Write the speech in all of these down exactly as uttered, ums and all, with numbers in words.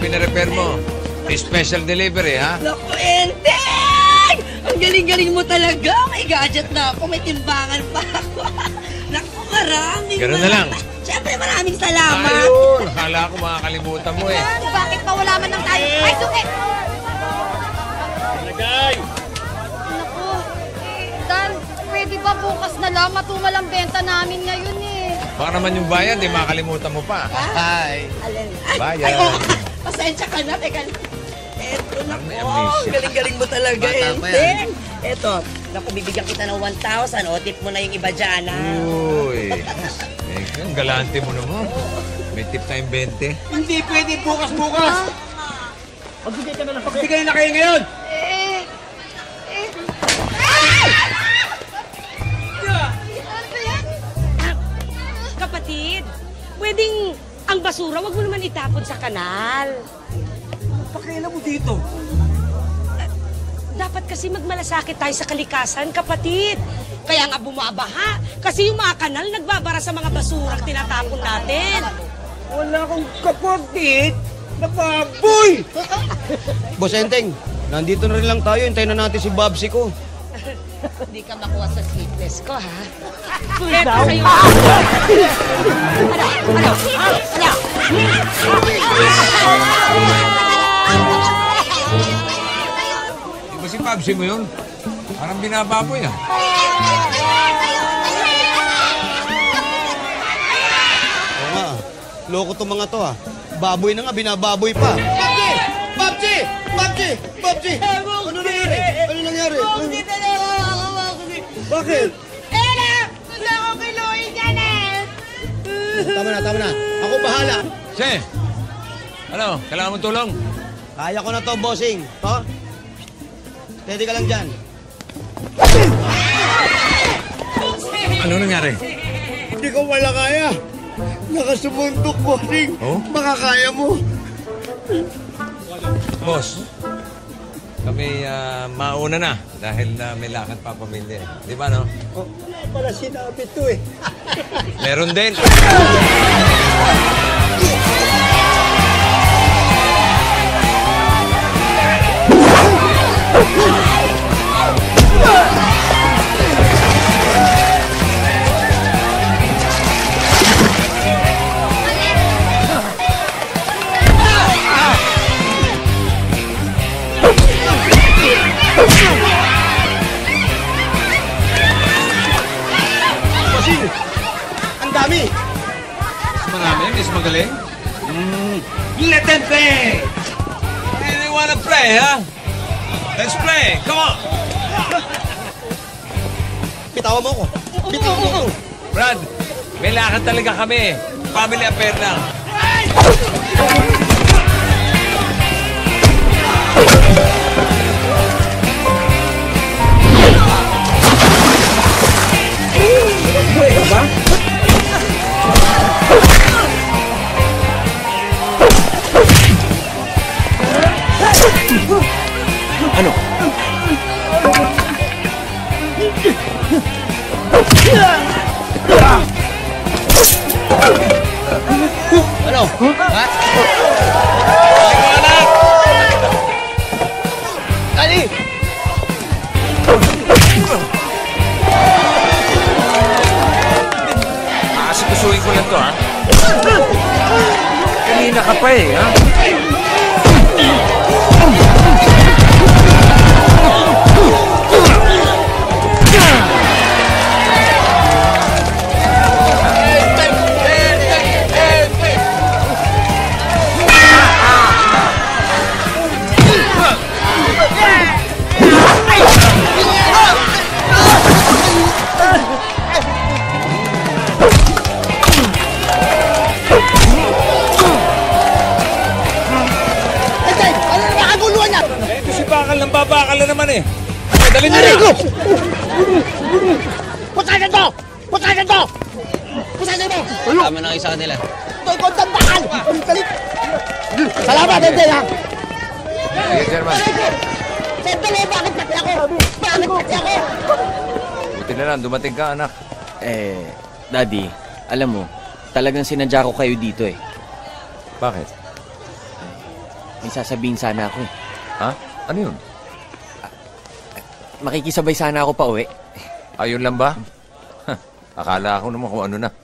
pinarepair mo. Special delivery, ha? Naku, Enteng! Ang galing-galing mo talaga. May gadget na ako. May timbangan pa ako. Naku, maraming Ganun na lang. Siyempre, maraming salamat. Ayun! Akala ko makakalimutan mo eh. Bakit pa wala man lang tayo? Ay, suki! Nagay! Naku, Dan, pwede ba bukas na lang? Matumal ang benta namin ngayon eh. Baka naman yung bayan, di makakalimutan mo pa. Hi. Alin? Ay, Bayan. ay, oh, pasensya ka na. Teka, eto na May po. amnesia. Galing-galing mo talaga, Bata pa Enteng. Eto, naku, bibigyan kita ng one thousand. O, tip mo na yung iba dyan, ha? Uy. Eh, ang galante mo naman. May tip tayong twenty. Hindi pwede bukas-bukas! Magbigay ka na lang. Magbigay na kayo ngayon! Eh, eh. Ano ba yan? Kapatid, pwedeng ang basura, wag mo naman itapon sa kanal. Pakailan mo dito? Dapat kasi magmalasakit tayo sa kalikasan, kapatid. Kaya nga bumabaha. Kasi yung mga kanal nagbabara sa mga basura tinatapon natin. Wala akong kapatid na baboy! Boss Enteng, nandito na rin lang tayo. Hintayin na natin si Babsi ko. Hindi ka makuha sa sweetness ko, ha? Eto sa'yo. Ano? Ano? Ano? Di ba si Pabsi mo yun? Parang binababoy ah. Oo nga, loko tong mga to ah. Baboy na nga, binababoy pa. Babsi! Babsi! Babsi! Babsi! Ano nangyari? Ano nangyari? Hindi talaga makakawakuli. Bakit? Eh na! Gusto ako kiluhin dyan eh! Tama na, tama na. Ako bahala. Che! Ano? Kailangan mo tulong? Kaya ko na to, bossing. To? Steady ka lang dyan. Ano nangyari? Hindi ko wala kaya. Nakasubuntok, bossing. Oh? Makakaya mo. Boss, kami ah, mauna na dahil na may lakad pa pamilya. Di ba, no? Oh, wala pala sinabi to eh. Meron din. Bossing! Ang dami! Mas marami, mas magaling. Mm. Let them play! They wanna play, huh? Let's play! Come on! Bitawan mo ko. Bitawan mo ko. Brad, may lakad talaga kami. Family affair lang. Ano? Ano? Ha? Liwanag! Dali! Aasikusuhin ko lang to, ha? Kanina ka pa eh, ha? Bakal ng babakal na naman eh. Dalhin niyo na! Putasan to! Putasan to! Putasan mo! Tama na kayo sa kanila. Ito'y kontang bakal! Salamat, Dede, ha? Sige, Chairman. Sandali, bakit pati ako? Bakit pati ako? Buti na lang, dumating ka, anak. Eh, Daddy, alam mo, talagang sinadya ko kayo dito eh. Bakit? may sasabihin sana ako eh. Ha? Ano yun? Makikisabay sana ako pa uwi. Ayun lang ba? Huh, akala ko naman kung ano na.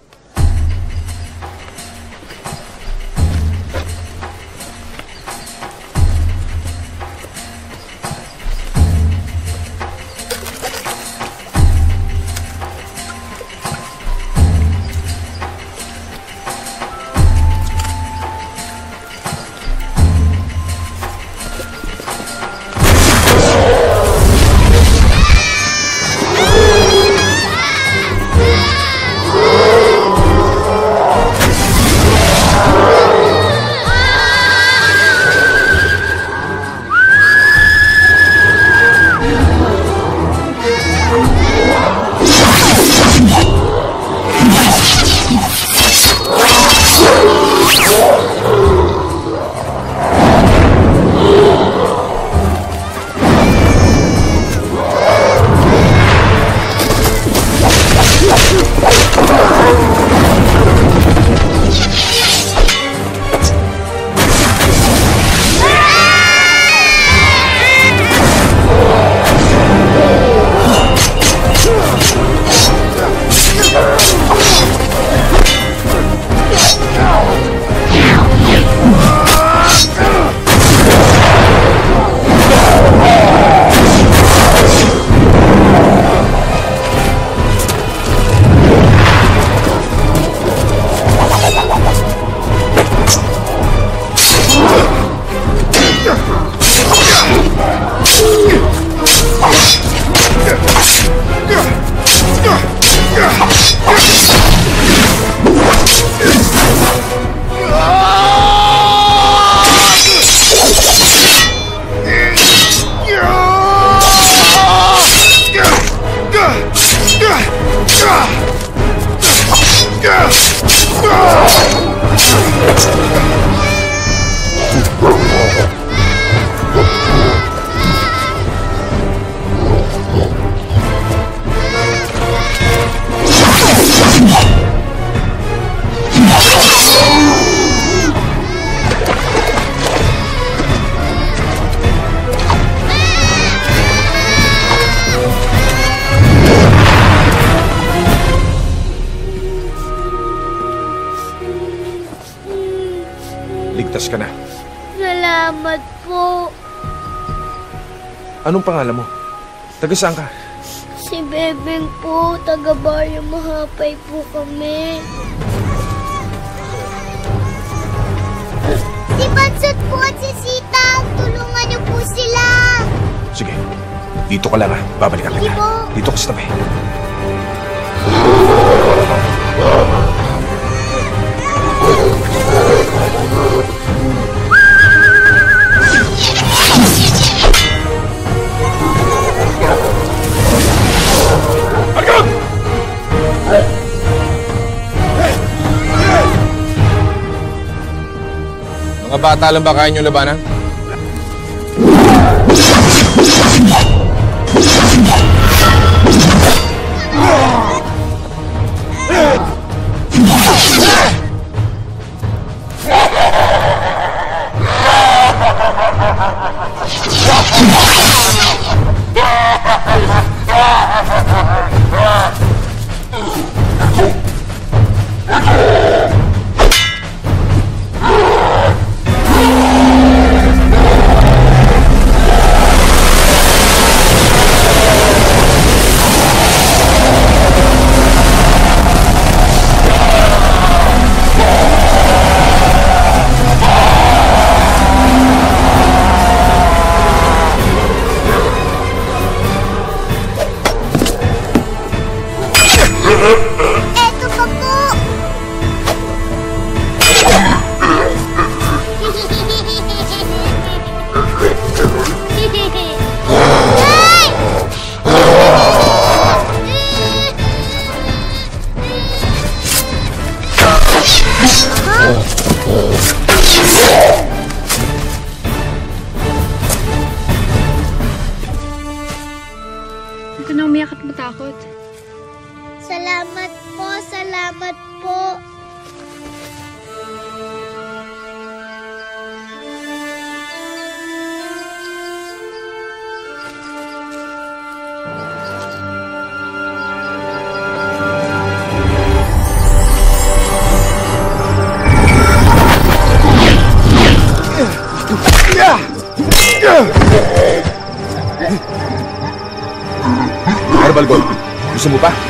Ligtas ka na. Salamat po. Anong pangalan mo? Taga saan ka? Si Bebeng po, taga Baryo Mahapay po kami. Si Bansot po at si Sita, tulungan niyo po sila. Sige, dito ka lang ha. Babalikan kita. Dito ka sa tabi. Mga bata lang ba kaya nyo labanan? Marble Gold. Gusto mo pa?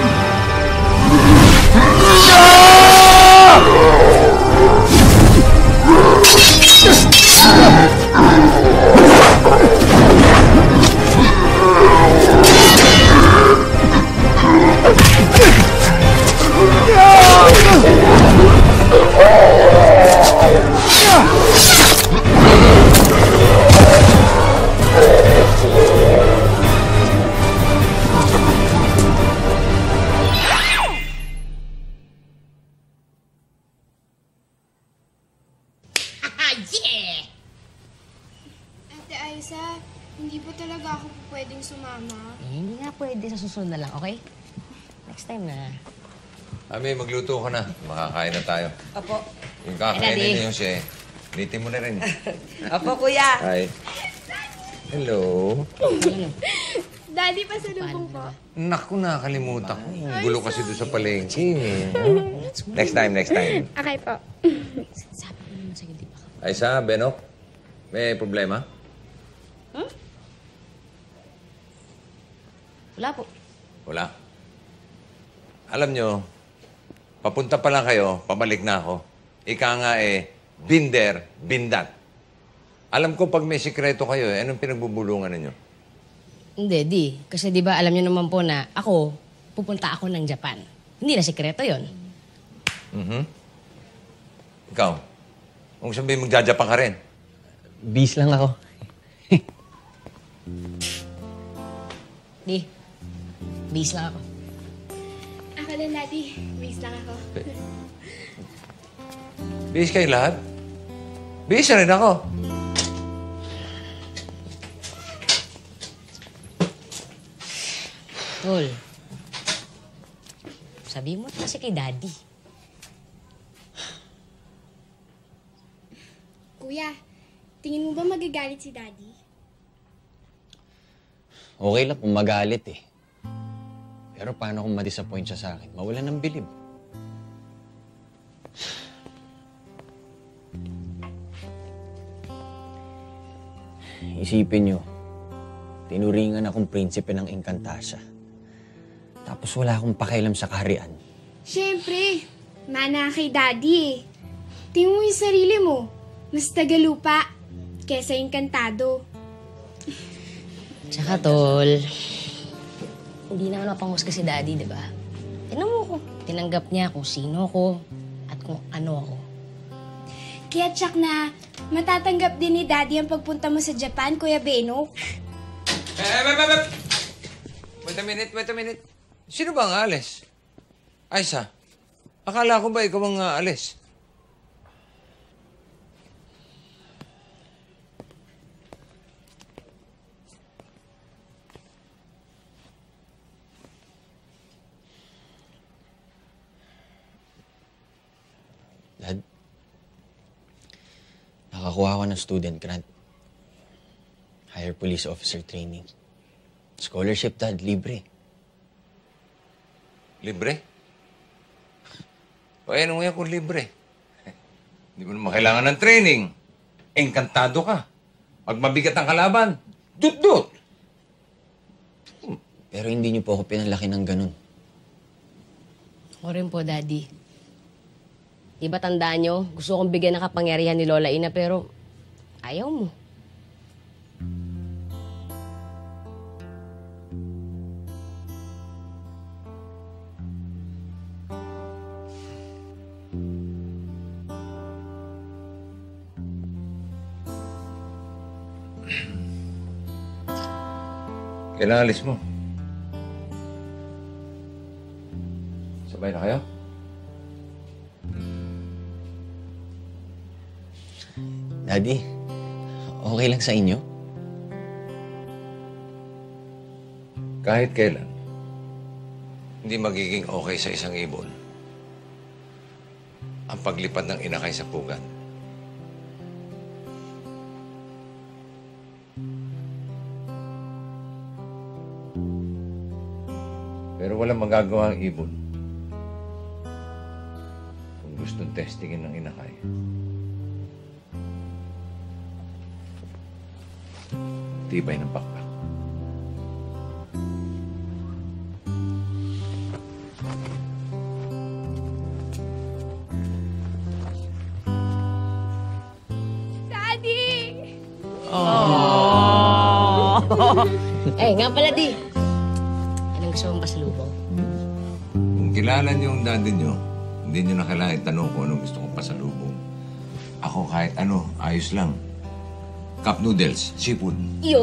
Ate Aiza, hindi po talaga ako pwedeng sumama. Eh, hindi nga pwede sa susunod na lang, okay? Next time na. Ami, magluto ka na. Makakain na tayo. Opo. Yung Ay, Daddy. kakainin niyo siya eh. Litin mo na rin. Opo, kuya. Hi. Hello. Daddy, pasalubong po. Naku, nakakalimutan ko. Ang gulo kasi doon sa palengke. Next time, next time. Okay po. Sabi ko naman sa'yo, di ba? Aiza, Benok, may problema? Hmm? Wala po. Wala. Alam nyo, papunta pa lang kayo, pabalik na ako. Ika nga eh, binder, bindat. Alam ko pag may sikreto kayo eh, anong pinagbubulungan ninyo? Hindi, di. Kasi di ba alam niyo naman po na ako, pupunta ako ng Japan. Hindi na sikreto yon. Mhm. Ikaw, kung sabihin magjajapan ka rin. Bis lang ako. Di. Bis lang ako. Ako lang, Daddy. Base lang ako. Bihis kayo lahat? Bihis na rin ako. Tol. Sabi mo kasi kay Daddy. Kuya, tingin mo ba magagalit si Daddy? Okay lang kung magalit eh. Pero paano kung ma-disappoint siya sa akin? Mawalan ng bilib. Isipin nyo, tinuringan akong prinsipe ng Encantasia. Tapos wala akong pakialam sa kaharian. Siyempre, mana kay Daddy eh. Tingin mo yung sarili mo. Mas tagalupa kesa Encantado. Tsaka, Tol, hindi naman mapanghusga si Daddy, di ba? Tinan mo ko. Tinanggap niya kung sino ko at kung ano ako. Kaya tsak na matatanggap din ni Daddy ang pagpunta mo sa Japan, Kuya Benok. Eh, eh, eh, eh, Wait a minute, wait a minute. Sino ba ang aalis? Aiza, akala ko ba ikaw ang aalis? Dad, nakakuha ko ng student grant. Higher police officer training. Scholarship, Dad, libre. Libre? O ano nga kung libre? Hindi mo naman kailangan ng training. Engkantado ka. Pag mabigat ang kalaban, dut-dut! Pero hindi niyo po ako pinalaki ng ganun. Ako rin po, Daddy. Di ba tandaan nyo? Gusto kong bigyan ng kapangyarihan ni Lola Ina, pero ayaw mo. Kailan alis mo? Sabay na kayo? Daddy, okay lang sa inyo? Kahit kailan, hindi magiging okay sa isang ibon ang paglipad ng inakay sa pugan. Pero walang magagawa ang ibon kung gustong testingin ng inakay. Tibay ng pakpak. Oh. Eh, nga pala, Di. Anong gusto mong pasalubong? Kung kilala niyo yung daddy niyo, hindi niyo na kailangan itanong kung anong gusto kong pasalubong. Ako kahit ano, ayos lang. Cup noodles, seafood. Yo!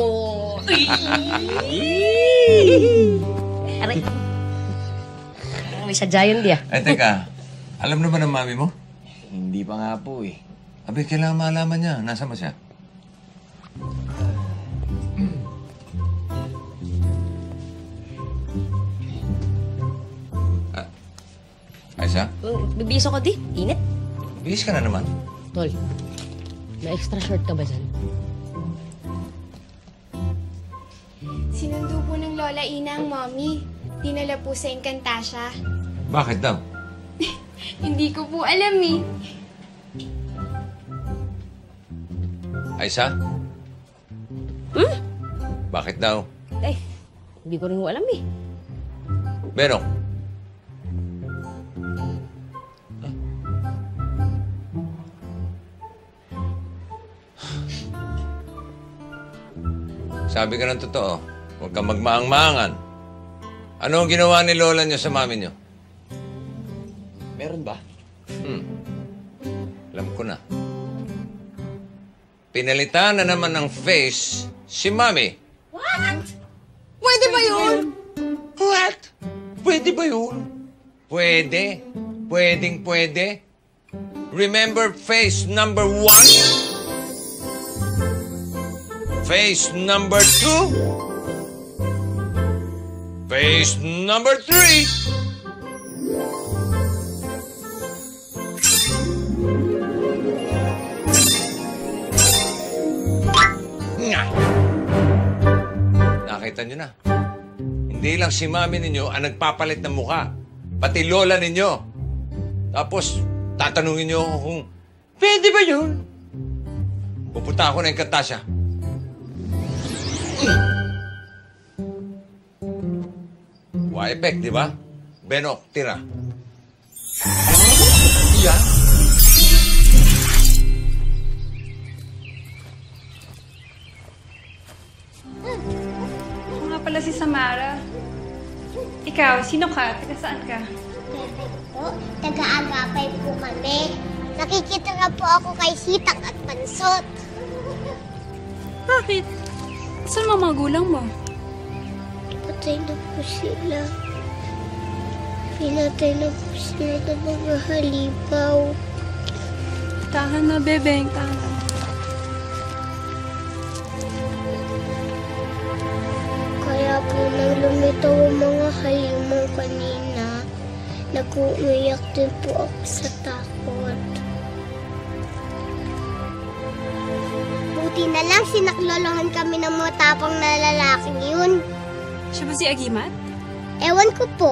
Aray. May sadya yun, Di ah. Eh, teka. Alam na ba ng mami mo? Hindi pa nga po eh. Abi, kailangan malaman niya. Nasaan ba siya? Ah, Aisa? Bibiso ko, Di. Init. Bihis ka na naman. Tol, may extra short ka ba dyan? Sinundo po ng Lola Ina ang mommy. Dinala po sa Encantasia. Bakit daw? Hindi ko po alam eh. Aisa? Hmm? Bakit daw? Eh, hindi ko rin alam eh. Benok? Sabi ka ng totoo, huwag kang magmaang-maangan. Ano ang ginawa ni Lola niyo sa mami niyo? Meron ba? Hmm. Alam ko na. Pinalitan na naman ng face si mami. What? Pwede ba yun? What? Pwede ba yun? Pwede. Pwedeng pwede. Remember face number one? Face number two? Face number three? Nga! Nakita nyo na. Hindi lang si mami ninyo ang nagpapalit ng mukha. Pati lola ninyo. Tapos, tatanungin nyo ako kung, pwede ba yun? Pupunta ako na yung Encantasia. Y-Effect, di ba? Benok, tira. Yan. Ako nga pala si Samara. Ikaw, sino ka? Taga saan ka? Po, taga-agapay po kami. Nakikita nga po ako kay Sitang at Pansot. Bakit? Saan mga magulang mo? Patay na po sila. Pinatay na po sila ng mga halimaw. Tahan na, bebeng. Tahan. Kaya po nang lumitaw ang mga halimaw kanina, nag-uiyak din po ako sa takot. Buti na lang sinaklolohan kami ng mga tapang na lalaking yun. Siya ba si Agimat? Ewan ko po.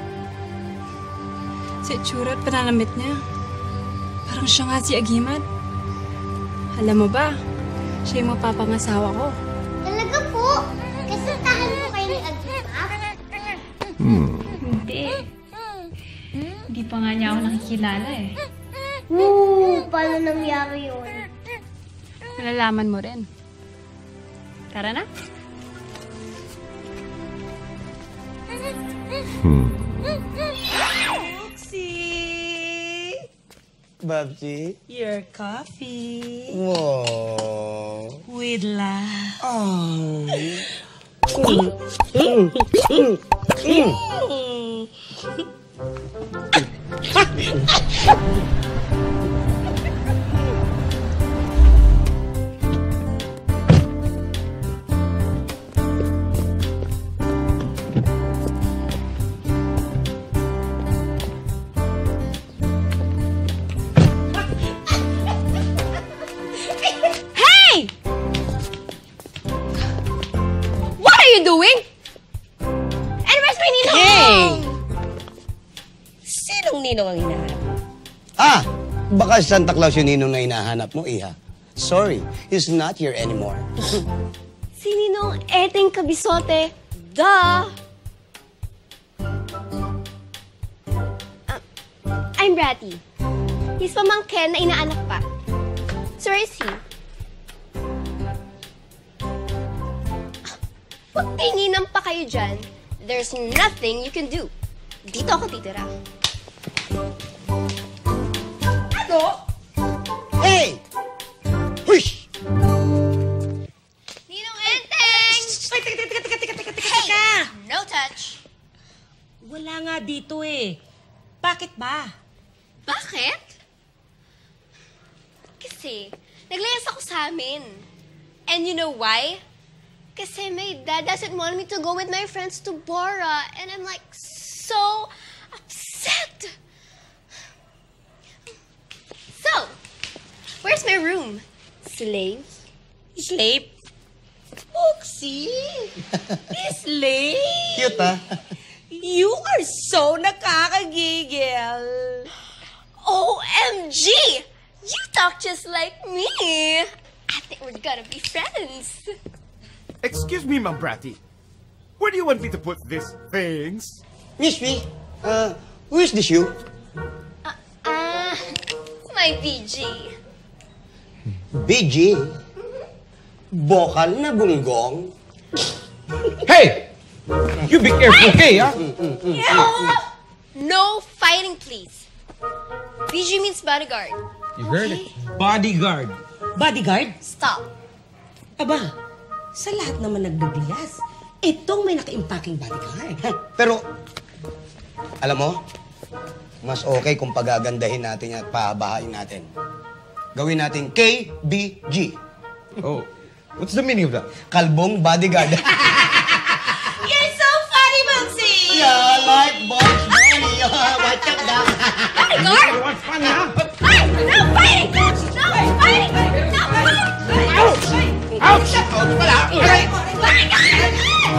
Sa itsura at pananamit niya. Parang siya nga si Agimat. Alam mo ba, siya yung mapapangasawa ko. Talaga po? Kasintahan po kayo ni Agimat? Hmm. Hindi. Hindi pa nga niya ako nakikilala eh. Woo! Paano nangyari yun? Malalaman mo rin. Tara na. Hmm. Oopsie! Babsi? Your coffee. Wow. With love. Oh. Hey! What are you doing? And where's my ninong? Hey! Sinong ninong ang hinahanap? Ah! Baka Santa Claus yung ninong na hinahanap mo, Iha. Sorry, he's not here anymore. Si Ninong Eteng Kabisote. Duh! Uh, I'm Bratty. He's pamangkin na inaanak pa. So where is he? Pag tinginan pa kayo dyan, there's nothing you can do. Dito ako titira. Ano? Hey! Hush! Ninong Enteng! Ay, teka, teka, teka, teka, teka, teka, Hey! teka! No touch. Wala nga dito eh. Bakit ba? Bakit? Kasi, naglayas ako sa amin. And you know why? Kasi my dad doesn't want me to go with my friends to Bora. And I'm like, so upset. So, where's my room? Slave? Slave? Oxy! Slave! Cute, ha? You are so nakakagigil. O M G! You talk just like me. I think we're gonna be friends. Excuse me, Ma'am Bratty. Where do you want me to put these things? Miss me, uh, who is this you? Ah, my B G. B G? Bokal na bunggong? Hey! You be careful, okay, huh? No fighting, please. B G means bodyguard. You heard it. Bodyguard. Bodyguard? Stop. Aba, sa lahat naman nagbibilas, itong may nakaimpaking bodyguard. Pero, alam mo, mas okay kung pagagandahin natin at pahabahain natin. Gawin natin K B G. Oh, what's the meaning of that? Kalbong bodyguard. You're so funny, Mumsy! Yeah, like Bugs Bunny. Watch out now. Bodyguard? What's fun, huh? Hey! No fighting! No fighting! No fighting! Ouch! Ouch! Ouch pala! Aray! Bodyguard!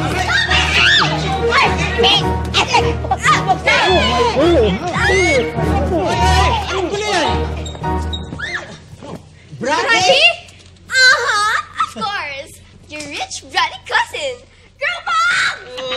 Brady? Uh-huh, of course. Your rich Brady cousin. Girl Bob!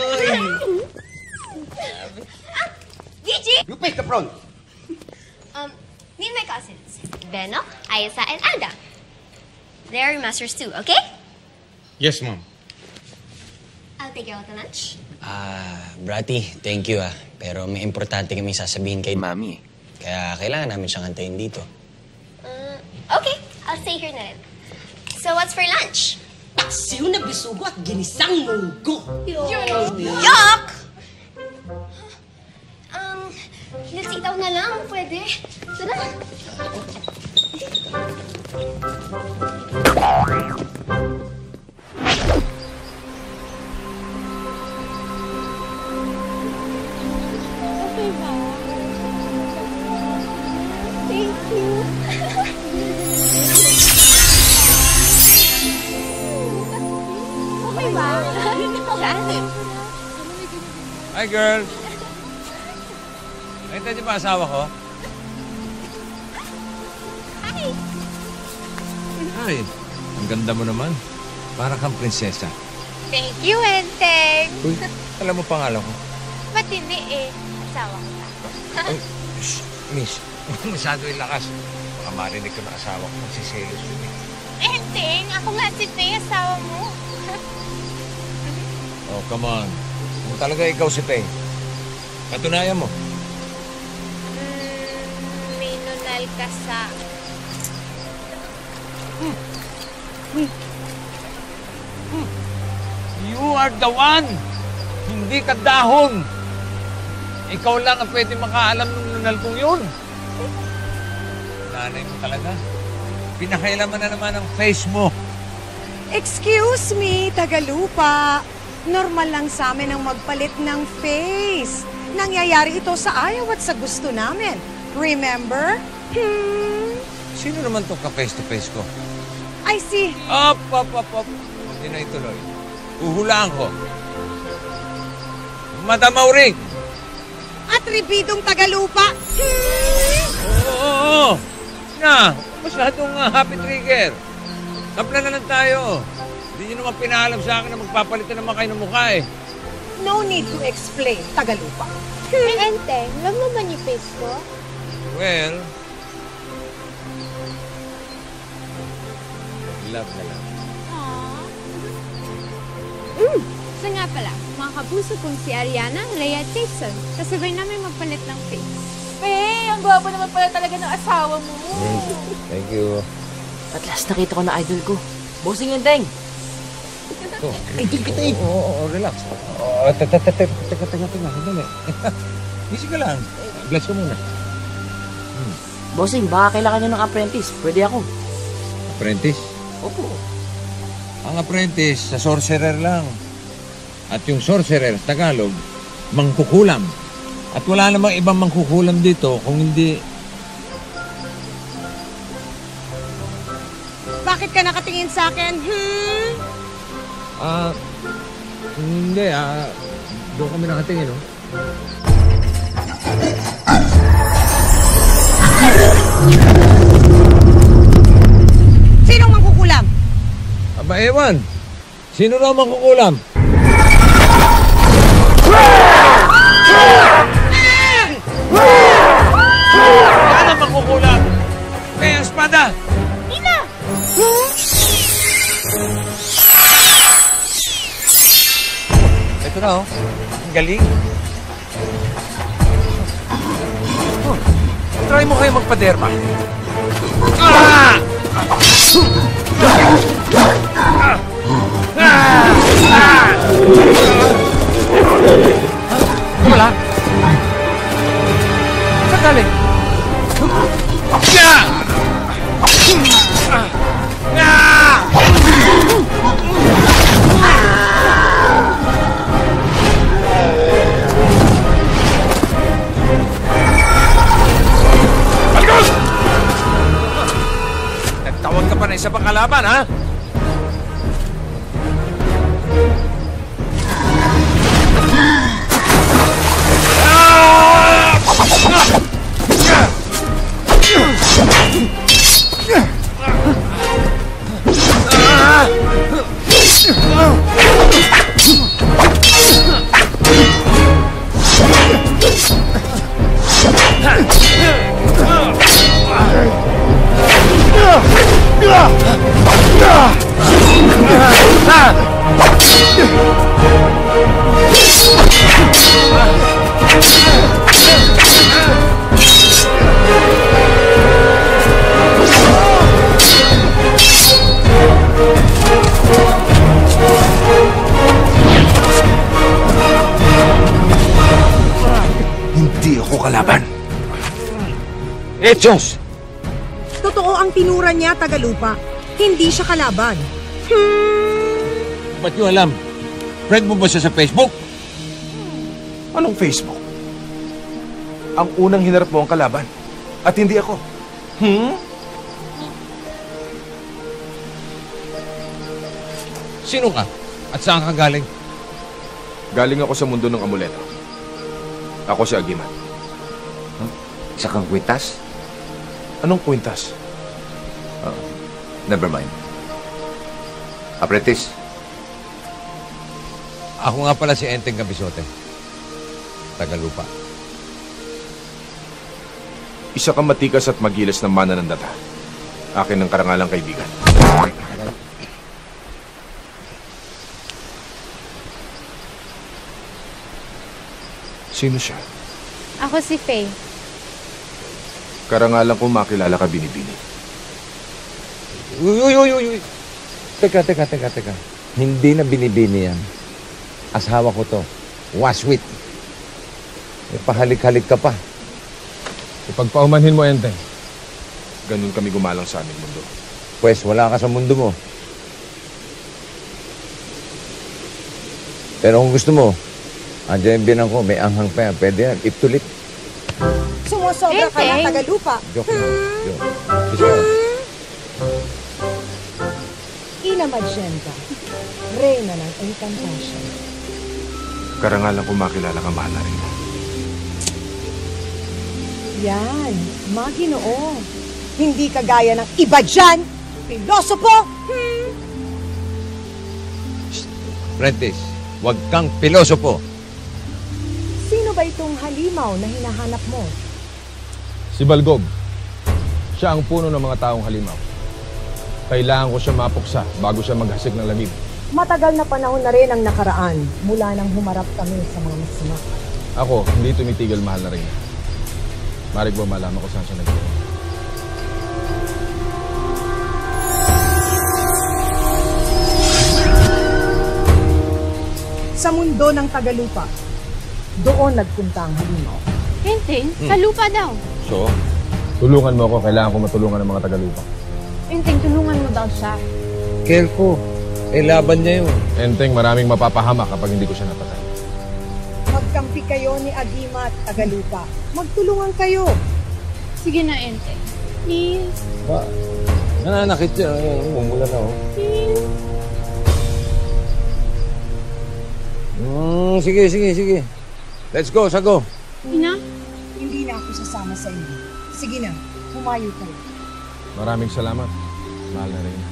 Ah, D J? You pick the front. Um, meet my cousins. Beno, Ayasa, and Anda. They're your masters too, okay? Yes, Mom. I'll take you out to lunch. Ah, Bratty, thank you ah. Pero may importante kami sasabihin kay Mami. Kaya kailangan namin siyang antayin dito. Uh, okay, I'll stay here na rin. So what's for lunch? Paksiw na bisugo at ginisang munggo. Yuck! Um, nasitaw na lang, pwede. Tara. Okay ba? Thank you. Okay ba? Saan? Hi, girls. Nakita niyo ba asawa ko? Hi. Ay, ang ganda mo naman. Para kang prinsesa. Thank you, Enteng. Uy, alam mo pangalan ko? Matindi eh. Asawa ko na. Ay, shh, miss. Masyado yung lakas. Baka marinig ko na asawa ko. Magsiselos yun eh. Enteng, ako nga si Faye, asawa mo. Oh, come on. Kung talaga ikaw si Pei, katunayan mo. Mm, may nunal ka sa... You are the one! Hindi ka dahon! Ikaw lang ang pwede makaalam ng nunal kong yun. Nanay mo talaga. Pinakailaman na naman ang face mo. Excuse me, Tagalupa. Normal lang sa amin ang magpalit ng face. Nangyayari ito sa ayaw at sa gusto namin. Remember? Hmm. Sino naman itong ka-face-to-face ko? I see. Up, up, up, up. Hindi na ituloy. Uhulaan ko. Madam Auring! Atribidong Tagalupa. Oo, oo, oo. Na, masyadong uh, happy trigger. Kapla na lang tayo. Hindi nyo naman pinaalam sa akin na magpapalitan naman kayo ng mukha eh. No need to explain, Tagalupa. Enteng, love mo ba ni face ko? Well, love na lang. Mm. Siya nga pala, mga kapuso kong si Ariana, Rhea at Jason. Kasabay namin magpalit ng face. Faye, ang gwapo naman pala talaga ng asawa mo. Thank you. At last nakita ko na idol ko. Bossing yung Teng. Idol kita eh. Oo, relax. Oh, teka, teka, teka, teka, teka, teka. Sandali. Easy ka lang. Bless ko muna. Hmm. Bossing, baka kailangan nyo ng apprentice. Pwede ako. Apprentice? Opo. Ang apprentice, sa sorcerer lang. At yung sorcerer, Tagalog, mangkukulam. At wala namang ibang mangkukulam dito kung hindi... Bakit ka nakatingin sa akin? Hmm? Ah, hindi ah. Doon kami nakatingin, no? Sinong mangkukulam? Aba, ewan. Sino raw mangkukulam? Yan ang mangkukulam. Kaya ang espada. Ina! Ito na, oh. Ang galing. Oh, try mo kayo magpaderma. Ah! Ah! Ah! Wala. Saan galing? Yeah! Ah! Nagtawag ka pa na isa pang kalaban, ha? Hindi ako kalaban. Eh, Diyos! Totoo ang tinura niya, Tagalupa. Hindi siya kalaban. Ba't nyo alam? Friend mo ba siya sa Facebook? Anong Facebook? Ang unang hinarap mo ang kalaban. At hindi ako. Hmm? Sino ka? At saan ka galing? Galing ako sa mundo ng amuleto. Ako si Agimat. Huh? Isa kang kwintas? Anong kwintas? Uh, never mind. Apprentice. Ako nga pala si Enteng Cabizote. Tagalupa. Isa kang matikas at magilas na mananandata. Akin ang karangalang kaibigan. Sino siya? Ako si Faye. Karangalang kung makilala ka, Binibini. Uy, uy, uy, uy, uy. Teka, teka, teka, teka. Hindi na Binibini yan. Asawa ko to. Waswit. E, pahalik-halik ka pa. Ipagpaumanhin mo, Enteng. Ganun kami gumalang sa aming mundo. Pwes, wala ka sa mundo mo. Pero kung gusto mo, andiyan yung binang ko, may anghang pa yan. Pwede yan, iptulit. Sumusobra ka lang, Tagalupa. Joke na. Joke. Bisa. Ina Magenta, reyna ng Encantasia. Karangalang kung makilala ka, mahal na rin. Yan, Maginoo. Hindi kagaya ng iba dyan. Pilosopo! Hmm. Prentice, huwag kang pilosopo. Sino ba itong halimaw na hinahanap mo? Si Balgog. Siya ang puno ng mga taong halimaw. Kailangan ko siya mapuksa bago siya maghasik ng lamig. Matagal na panahon na rin ang nakaraan mula nang humarap kami sa mga masama. Ako, hindi tumitigil mahal na rin. Marig ba malaman ko saan siya nagpunta? Sa mundo ng Tagalupa, doon nagpunta ang halimaw. Enteng, Hmm. sa lupa daw. So, tulungan mo ako. Kailangan ko matulungan ng mga Tagalupa. Enteng, tulungan mo daw siya. Careful. Eh, laban niya yun. Enteng, maraming mapapahama kapag hindi ko siya napatay. Magkampi kayo ni Agima at Tagalupa. Magtulungan kayo. Sige na, Enteng. Please. Ba? Nananakit siya. Umula na, oh. Mm, sige, sige, sige. Let's go, sago. Ina? Hindi na ako sasama sa inyo. Sige na, humayo kayo. Maraming salamat. Mahal na rin.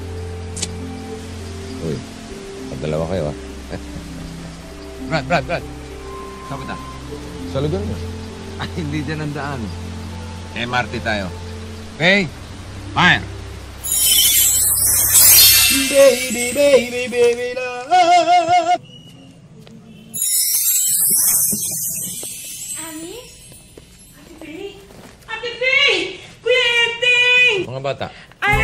Uy, pagdalawa kayo, ah. Brad, Brad, Brad. Saan na? Sa lugar niya. Ay, hindi dyan ang daan. M R T tayo. Okay? Fire! Baby, baby, baby, love. Ami? Ate Faye? Ate Faye! Kuya Enteng! Mga bata. Ay!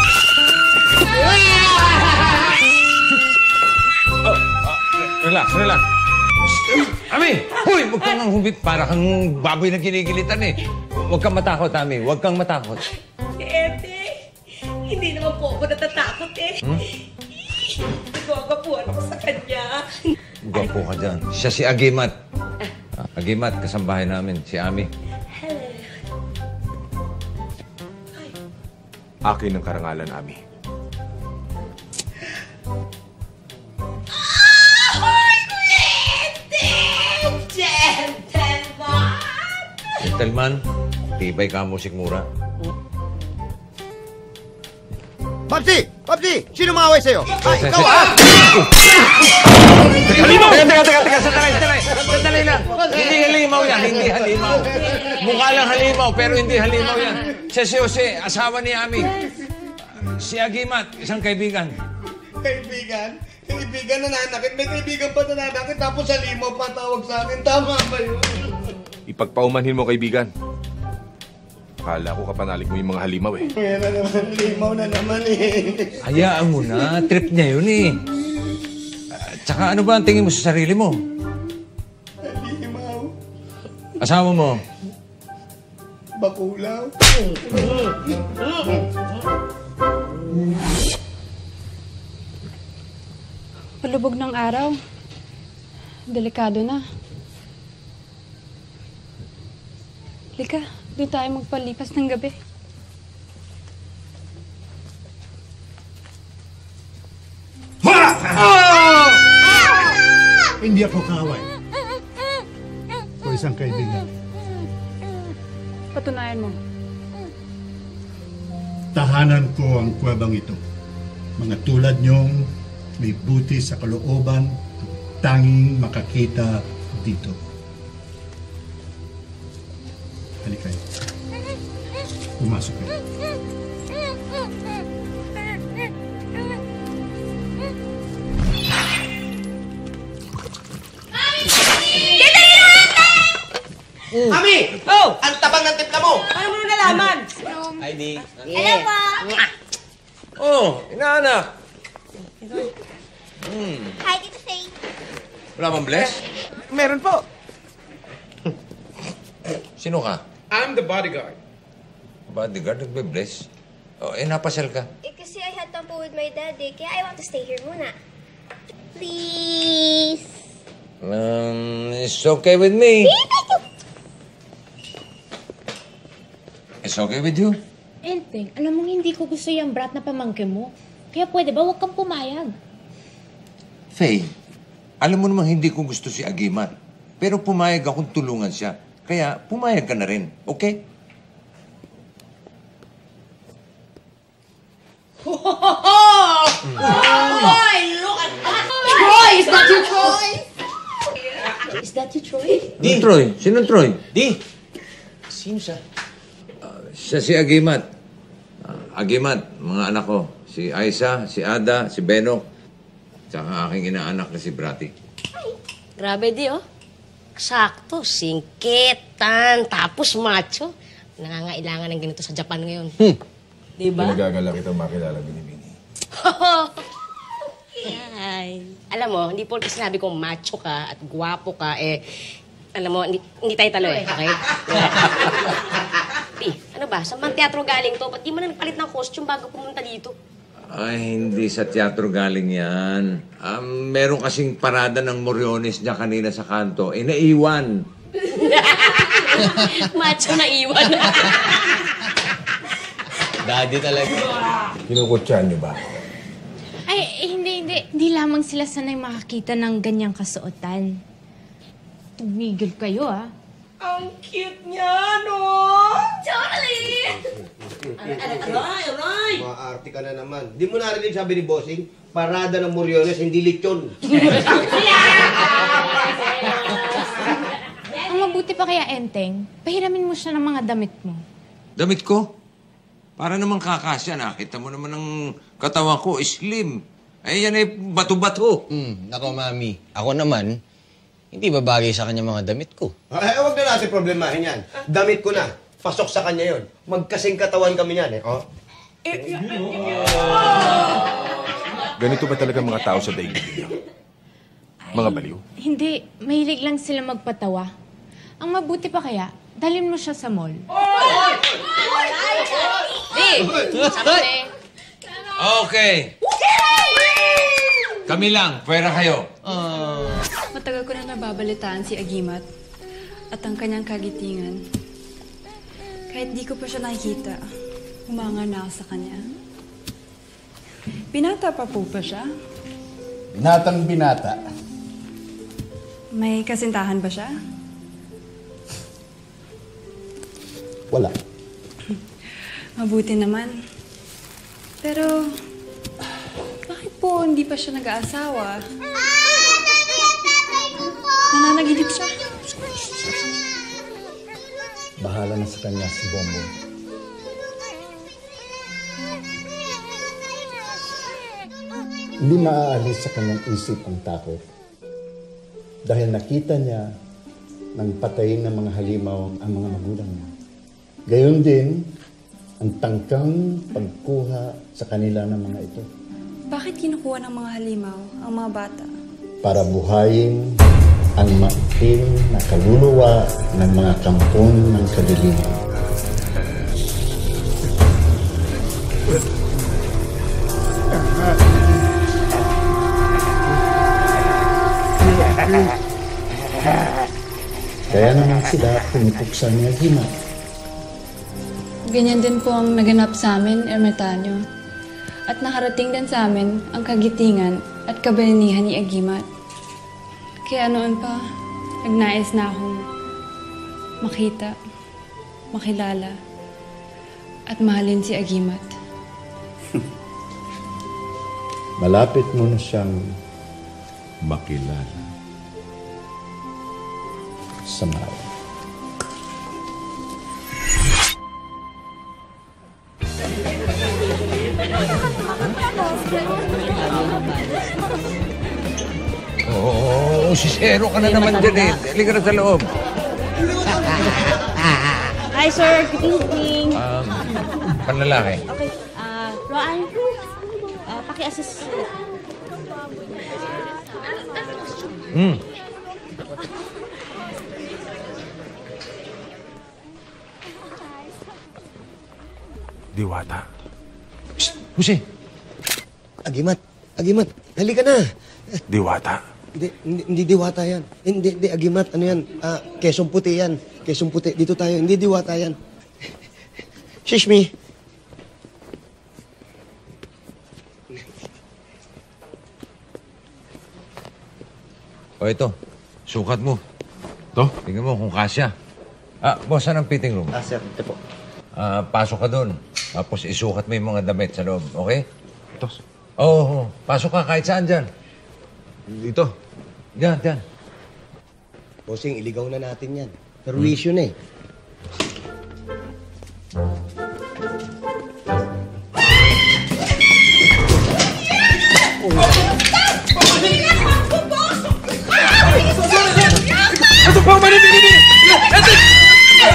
Oh, ah, relax, relax. Ami! Huy! Huwag kang ang humit. Para kang baboy na kinigilitan eh. Huwag kang matakot, Ami. Huwag kang matakot. Enteng! Hindi naman po ako natatakot eh. Hmm? Nagwagapuan ako sa kanya. Gwapo ka dyan. Siya si Agimat. Ah, Agimat, kasambahay namin. Si Ami. Akin ang karangalan, Ami. Ahoy, Kuya Enteng! Gentleman! Gentleman, tibay ka musik mura. Babsi! Babsi! Sino maway sa'yo? Ay, Sir, ikaw sir. ah! Halimaw! Teka, teka, teka, teka, sandali, sandali. Sandali lang. Hindi halimaw yan, hindi halimaw. Mukha lang halimaw, pero hindi halimaw yan. Siya si Jose, asawa ni Ami. Si Agimat, isang kaibigan. Kaibigan? Kaibigan nananakit? May kaibigan pa nananakit tapos sa limaw pa tawag sa akin. Tama ba yun? Ipagpaumanhin mo, kaibigan. Akala ko kapanalig mo yung mga halimaw eh. Kaya na naman, limaw na naman eh. Hayaan mo na, trip niya yun eh. Uh, tsaka ano ba ang tingin mo sa sarili mo? Limaw. Asawa mo? Bakulaw. Palubog ng araw. Delikado na. Lika, doon tayo magpalipas ng gabi. Ah! Hindi ako kaaway. O isang kaibigan. Patunayan mo. Tahanan ko ang kuwebang ito. Mga tulad niyong may buti sa kalooban, tanging makakita dito. Halika kayo. Pumasok kayo. Mm. Ami! Oh! Ang tabang ng timpla mo! Paano mo nalaman? Hi, Di. Hello po! Oh, inaanak. Hmm. Hi, Tito Faye. Wala bang bless? Meron po. Sino ka? I'm the bodyguard. Bodyguard, nagbe-bless. Oh, eh, napasal ka. Eh, kasi I had tampo with my daddy, kaya I want to stay here muna. Please. Um, it's okay with me. It's okay with you? Enteng, alam mong hindi ko gusto yung brat na pamangkin mo. Kaya pwede ba huwag kang pumayag? Faye, alam mo namang hindi ko gusto si Agimat. Pero pumayag akong tulungan siya. Kaya pumayag ka na rin, okay? Oh! Boy, look at that! Troy! Is that you, Troy? Is that you, Troy? Di. Troy? Sino Troy? Di. Sino siya? Uh, siya si Agimat. Uh, Agimat, mga anak ko. Si Aisa, si Ada, si Benok. Tsaka aking inaanak na si Brati. Grabe di, oh. Sakto, singkitan, tapos macho. Nangangailangan ng ganito sa Japan ngayon. Hmm. Diba? Pinagagala kitang makilala, Binibini. Ay. Alam mo, hindi po sinabi kong macho ka at gwapo ka, eh, alam mo, hindi, hindi tayo talo eh, okay? Pi, ano ba? Saan bang teatro galing to? Ba't di mo na nagpalit ng costume bago pumunta dito? Ay, hindi sa teatro galing yan. Um, meron kasing parada ng Moriones niya kanina sa kanto. Eh, naiwan. Macho na iwan. Daddy talaga. Kinukutsahan niyo ba? Ay, eh, hindi, hindi. Hindi lamang sila sanay makakita ng ganyang kasuotan. Tumigil kayo, ah. Ang cute niya, no? Charlie! Aray, aray! Maarte ka na naman. Di mo narinig sabi ni Bossing, parada ng Moriones, hindi lechon. Ang mabuti pa kaya, Enteng, pahiramin mo siya ng mga damit mo. Damit ko? Para naman kakasya. Nakita mo naman ang katawan ko, slim. Ay, yan ay bato-bato. Hmm, nako, Mami. Ako naman, hindi babagay sa kanya mga damit ko. Ay, huwag na natin problemahin yan. Damit ko na. Pasok sa kanya yon. Magkasing katawan kami yan, eh. Oh. Ganito ba talaga mga tao sa daigdig niyo? Mga baliw? Hindi, mahilig lang sila magpatawa. Ang mabuti pa kaya, dalhin mo siya sa mall. Eh, sabi. Okay. Kami lang. Pwera kayo. Matagal ko na nababalitaan si Agimat at ang kanyang kagitingan. Kahit di ko pa siya nakikita, humanga na ako sa kanya. Binata pa po ba siya? Binatang binata. May kasintahan ba siya? Wala. Mabuti naman. Pero, bakit po hindi pa siya nag-aasawa? Nananaginip siya. Bahala na sa kanya si Bongbong. Hindi maaalis sa kanyang isip ang takot. Dahil nakita niya nang patayin ng mga halimaw ang mga magulang niya. Gayon din ang tangkang pagkuha sa kanila ng mga ito. Bakit kinukuha ng mga halimaw ang mga bata? Para buhayin ang maitim na kaluluwa ng mga kampon ng kadiliman. Kaya naman sila pumipuksa ni Agimat. Ganyan din po ang naganap sa amin, Ermitanyo. At nakarating din sa amin ang kagitingan at kabalinihan ni Agimat. Kaya noon pa, nagnais na akong makita, makilala, at mahalin si Agimat. Malapit mo na siyang makilala sa Marawi. Oo, oh, sisero ka na naman dyan eh. Dali ka na sa loob. Hi, sir. Good evening. Um, panlalaki. Okay. Ah, Roan, uh, paki-assist. Hmm. Diwata. Psst, Jose. Agimat, Agimat, halika na. Diwata. Hindi, hindi, hindi diwata yan. Hindi, hindi, Agimat, ano yan? Ah, kesong puti yan. Kesong puti. Dito tayo. Hindi diwata yan. Shishmi. O ito, sukat mo. To? Tingnan mo kung kasya. Ah, boss, saan ang fitting room? Ah, sir, ito po. Ah, pasok ka doon. Tapos isukat mo yung mga damit sa loob, okay? Ito. Oo, oh, oh. Pasok ka kahit saan dyan. Dito. Diyan, diyan. Bossing, iligaw na natin yan. Pero hmm. issue na eh.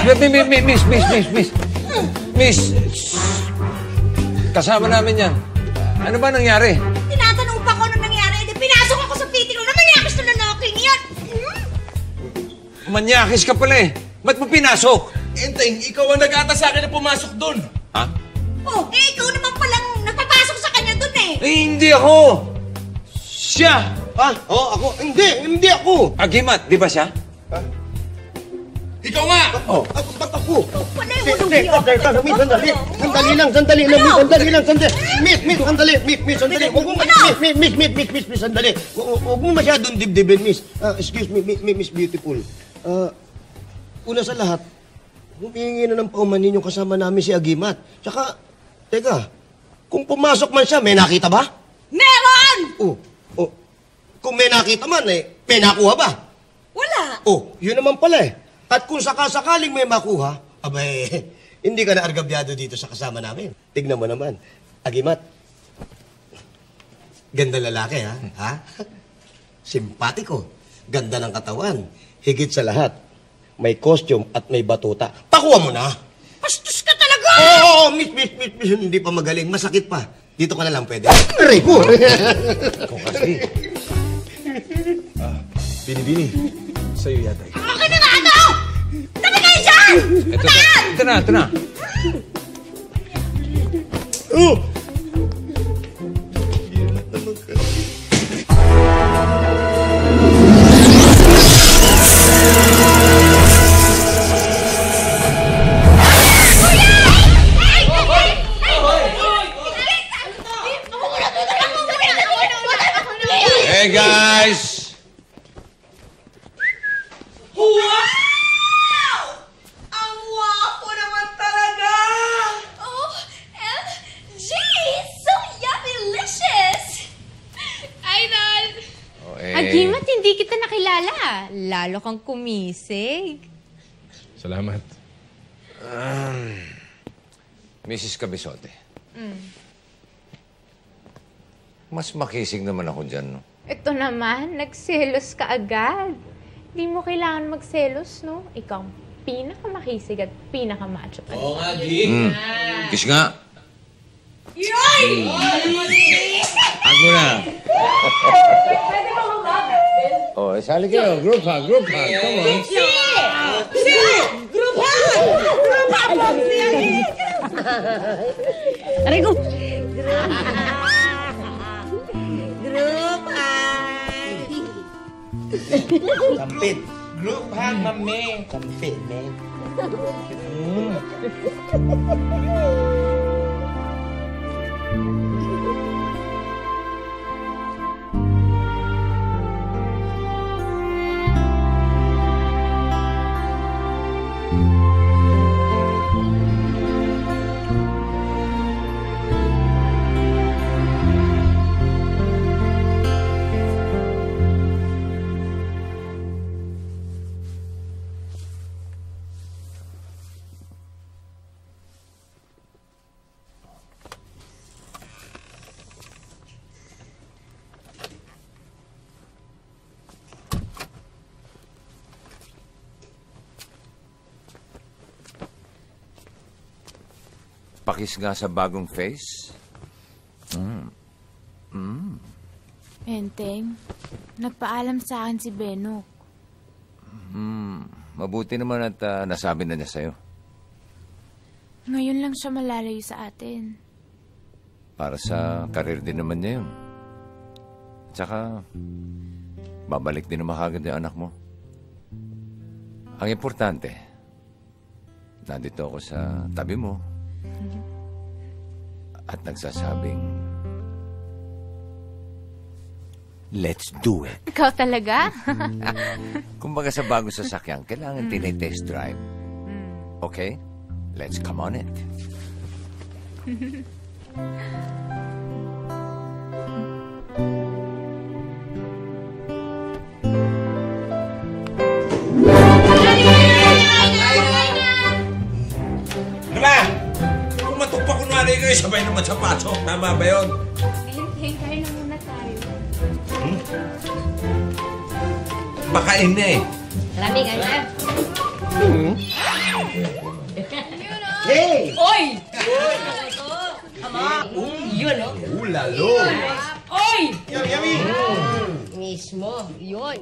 miss, miss, miss, miss, miss. Miss, kasama namin yan. Ano ba nangyari? Tinatanong pa ko ano nangyari. Hindi, pinasok ako sa fitting room. Namanyakis na nanoking yun. Manyakis ka pala eh. Ba't mo pinasok? Enteng, ikaw ang nag-ata sa akin na pumasok doon. Ha? Oh, eh, ikaw naman palang nagpapasok sa kanya doon eh. Eh, hindi ako. Siya. Ha? Oo, ako. Hindi, hindi ako. Agimat, di ba siya? Ikaw nga! Oh, ako, ba't ako? Wala Miss, miss, miss, sandali. Sandali lang, sandali lang, miss, sandali lang, sandali. Miss, miss, sandali, miss, miss, sandali. Huwag mo, miss, miss, miss, miss, miss, miss, miss, sandali. Huwag mo masyadong dibdibin, miss. Ah, excuse me, miss, miss Beautiful. Ah, una sa lahat, humingi na ng pauman ninyo kasama namin si Agimat. Tsaka, teka, kung pumasok man siya, may nakita ba? Meron! Oh, oh. Kung may nakita man, eh, may nakuha ba? Wala. Oh, yun naman pala eh. At kung sakasakaling may makuha, abay, hindi ka na argabyado dito sa kasama namin. Tignan mo naman. Agimat, ganda lalaki, ha? Ha? Simpatiko. Ganda ng katawan. Higit sa lahat, may costume at may batuta. Pakuha mo na. Bastos ka talaga! Oo, oh, oh, miss, miss, miss, miss, hindi pa magaling. Masakit pa. Dito ka na lang pwede. Aray ko! Ikaw kasi. Ah, Bini-Bini, sa'yo yata ito. Okay na nga ano? Tabi kayo dyan! Ito na, ito na, ito na. Oh! Hey guys! Wow! Ang wapo naman talaga! Oh, M G! So yummy-licious! Idol! Oh, eh. Agimat, hindi kita nakilala. Lalo kang kumisig. Salamat. Um, Missus Cabezote, Mm. mas makisig naman ako dyan, no? Ito naman, nagselos ka agad. Hindi mo kailangan magselos, no? Ikaw ang pinakamakisig at pinakamacho. Oo nga, G. Mm. Kiss nga. Yoy! Ako na. Oh, isali kayo. Group hug, group hug. Come on. Si! Si! Group hug! Group hug! Aray ko! Group hug! Sampit. Group hug, mami. Sampit, man. Pakis nga sa bagong face. Mm. Mm. Enteng, nagpaalam sa akin si Benok. Mm. Mabuti naman at uh, nasabi na niya sa'yo. Ngayon lang siya malalayo sa atin. Para sa karir din naman niya yun. Tsaka, babalik din naman kagad yung anak mo. Ang importante, nandito ako sa tabi mo. At nagsasabing, let's do it. Ikaw talaga? Kumbaga sa bagong sasakyan, kailangan mm. tinitest drive. Okay? Let's come on it. Diba? Kung matupa kunwari kayo, sabay naman sa pasok. Tama ba yun? Enteng, kaya na muna tayo. Hmm? Baka ina eh. Marami ka na. Hmm? Hey! Oy! Ama! Yun, oh. Ulalo! Oy! Yummy, yummy! Mismo, yun.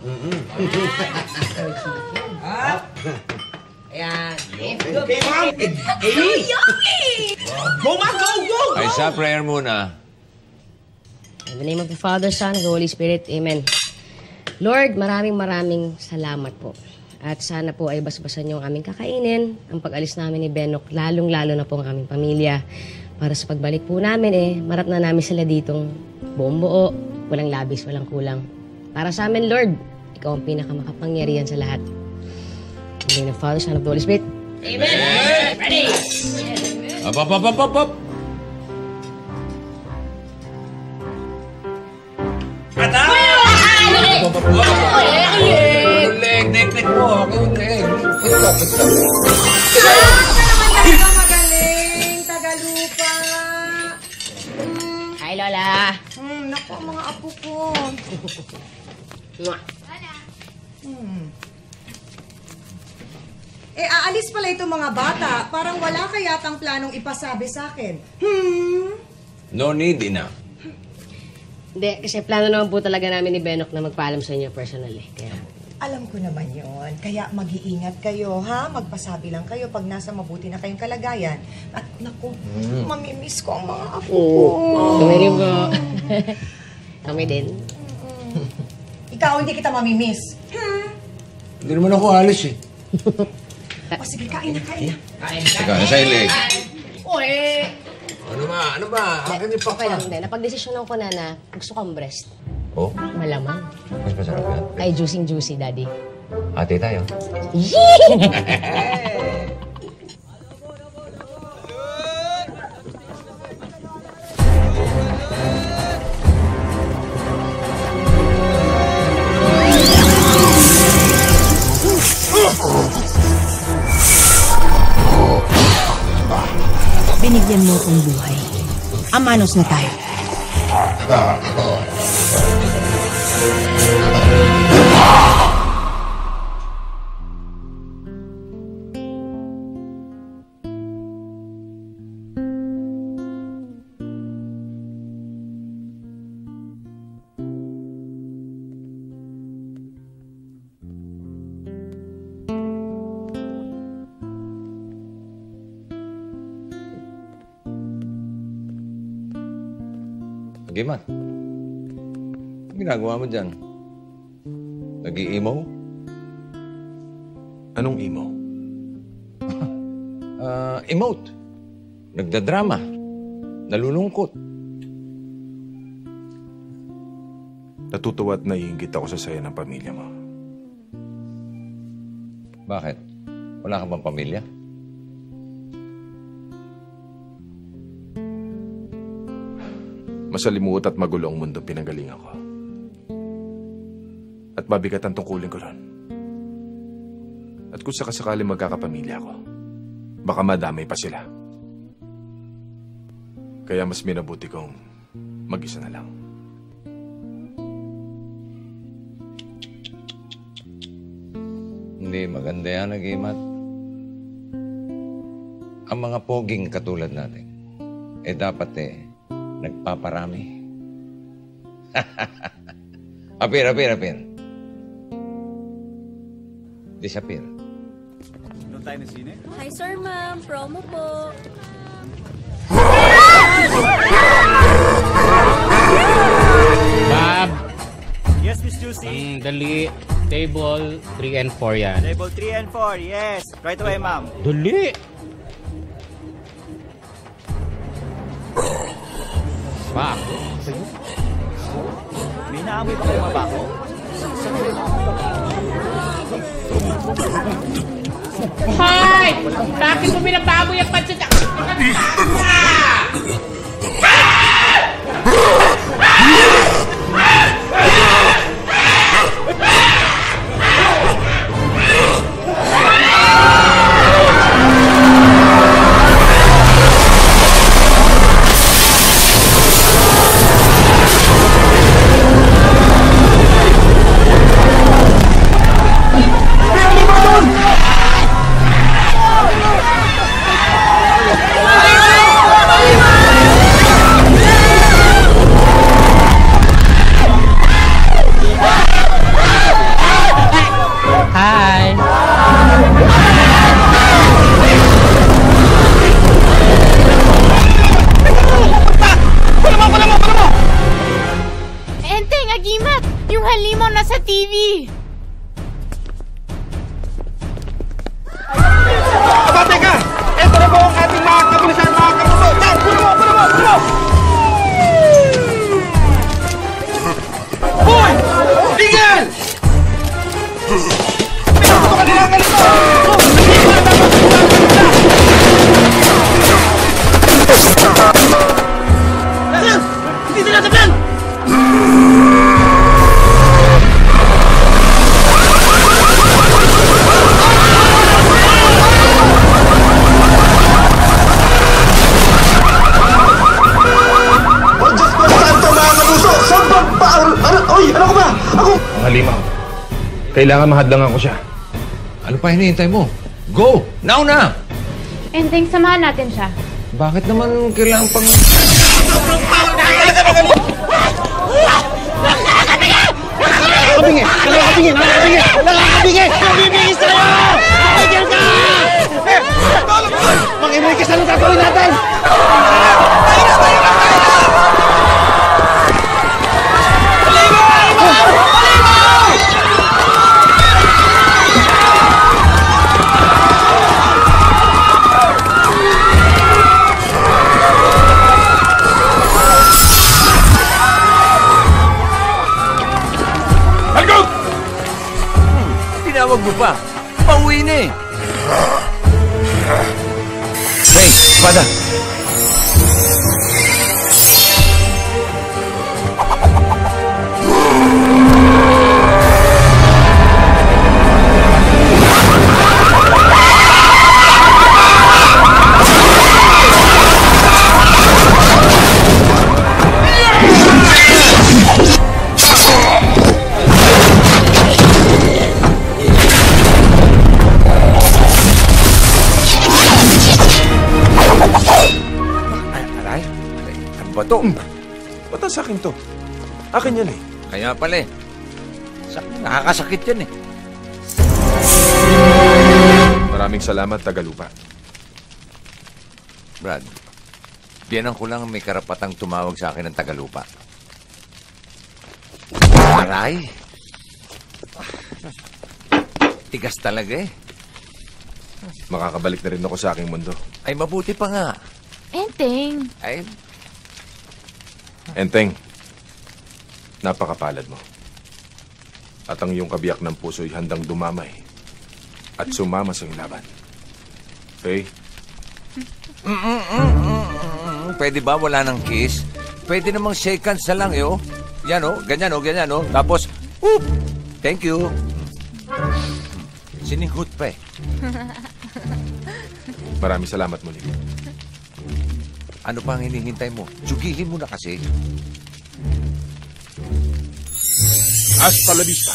Ah! Ayan. Okay, ma'am! Hey! Go, ma'am! Go, go! Ay, sa prayer muna. In the name of the Father, Son, and the Holy Spirit. Amen. Lord, maraming maraming salamat po. At sana po ay basbasan niyo ang aming kakainin, ang pag-alis namin ni Benok, lalong-lalo na po ang aming pamilya. Para sa pagbalik po namin eh, marap na namin sila ditong buong buo, walang labis, walang kulang. Para sa amin, Lord, ikaw ang pinakamakapangyarihan sa lahat. In the name of the Father, Son, and the Holy Spirit. Amen! Amen. Ready! Up, up, up, up, up, up! Leg, leg, leg mo. Ako yung leg. Talaga magaling, Tagalupa. Hi, Lola. Hmm, naku, mga apo ko. Hmm. Eh, aalis pala itong mga bata. Parang wala kayatang planong ipasabi sa akin. Hmm? No need, ina. Hindi, kasi plano naman po talaga namin ni Benok na magpaalam sa inyo personally. Kaya... Alam ko naman yon. Kaya mag-iingat kayo, ha? Magpasabi lang kayo pag nasa mabuti na kayong kalagayan. At naku, Mm. mamimiss ko ang mga apo ko. Kami rin po. Kami din. Ikaw, hindi kita mamimiss. Hmm? Hindi naman ako alis eh. O sige, kain na, kain na. Kain, Teka, nasa yung leg. Oy! Ano ba? Ano ba? Akin yung Okay lang, hindi. Napag-desisyon ko na na gusto kong breast. Oh? Malamang. Mas masarap yan. Ay, juicing-juicy, Daddy. Ate tayo. Binigyan mo akong buhay. Amanos na tayo. Gimat. Anong ginagawa mo dyan? Nag-i-emo? Anong emo? uh, emote. Nagdadrama. Nalulungkot. Natutuwa at naiinggit ako sa saya ng pamilya mo. Bakit? Wala ka bang pamilya? Masalimuot at magulo ang mundo pinanggalingan ko. At mabigat ang tungkulin ko ron. At kung sakasakali magkakapamilya ako, baka madamay pa sila. Kaya mas minabuti kong mag-isa na lang. Hindi maganda yan, Nagimat. Ang mga poging katulad natin, eh dapat eh, nagpaparami. Apir, apir, apir. Disappear. Doon tayo na sine? Hi, sir, ma'am. Promo po. Bob! Yes, Miss Juicy. Mm, dali. Table three and four yan. Table three and four, yes. Right away, ma'am. Dali! Pak! May naamoy pa kayo mabako? Hoy! Bakit mo binababoy ang pansit? halimaw na sa T V. Aba, teka! Ito na po ang ating mga kapulisan, mga kapuso! Yan! Puno mo! Puno mo! Puno mo! Hoy! Tigil! Pinatuto ka nila ang ganito! Hindi sila sabihan! Ang halimaw. Kailangan mahadlangan ko siya. Ano pa hinihintay mo? Go! Now na! Enteng, samahan natin siya. Bakit naman kailangan pang... Nakakabingi! Nakakabingi! Nakakabingi! Nakakabingi! Nakakabingi sa'yo! Tigil ka! Mag-inuwi ka sa nang gagawin natin! Tinawag mo pa. Pauwi na eh. Hey, espada. Bato. Ba't sa akin to? Akin yan eh. Kaya pala eh. Nakakasakit yan eh. Maraming salamat, Tagalupa. Brad, biyanan ko lang may karapatang tumawag sa akin ng Tagalupa. Aray! Tigas talaga eh. Makakabalik na rin ako sa aking mundo. Ay, mabuti pa nga. Enteng. Ay, Enteng, napakapalad mo. At ang iyong kabiyak ng puso'y handang dumamay at sumama sa iyong laban. Okay? Mm -mm -mm -mm. Pwede ba wala ng kiss? Pwede namang shake hands na lang, yo. Yan, oh. Ganyan, oh. Ganyan, oh. Tapos, whoop! Thank you. Sininghut pa eh. Maraming salamat muli. Ano pa ang hinihintay mo? Sugihin mo na kasi. Hasta la vista.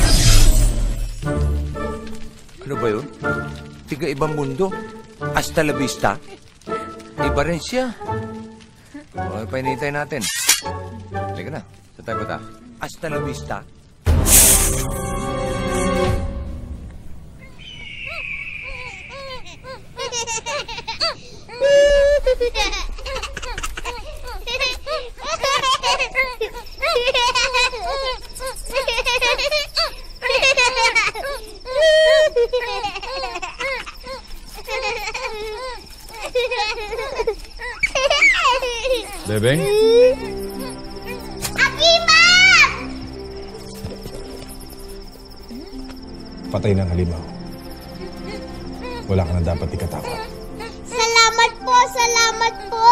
Ano ba yun? Tiga ibang mundo? Hasta la vista? Iba rin siya. Okay, pa hinihintay natin. Halika na. Sa tayo ba ta? Hasta la vista. Bebeng? Agima! Patay ng halimaw. Wala ka na dapat ikatakot. Salamat po! Salamat po!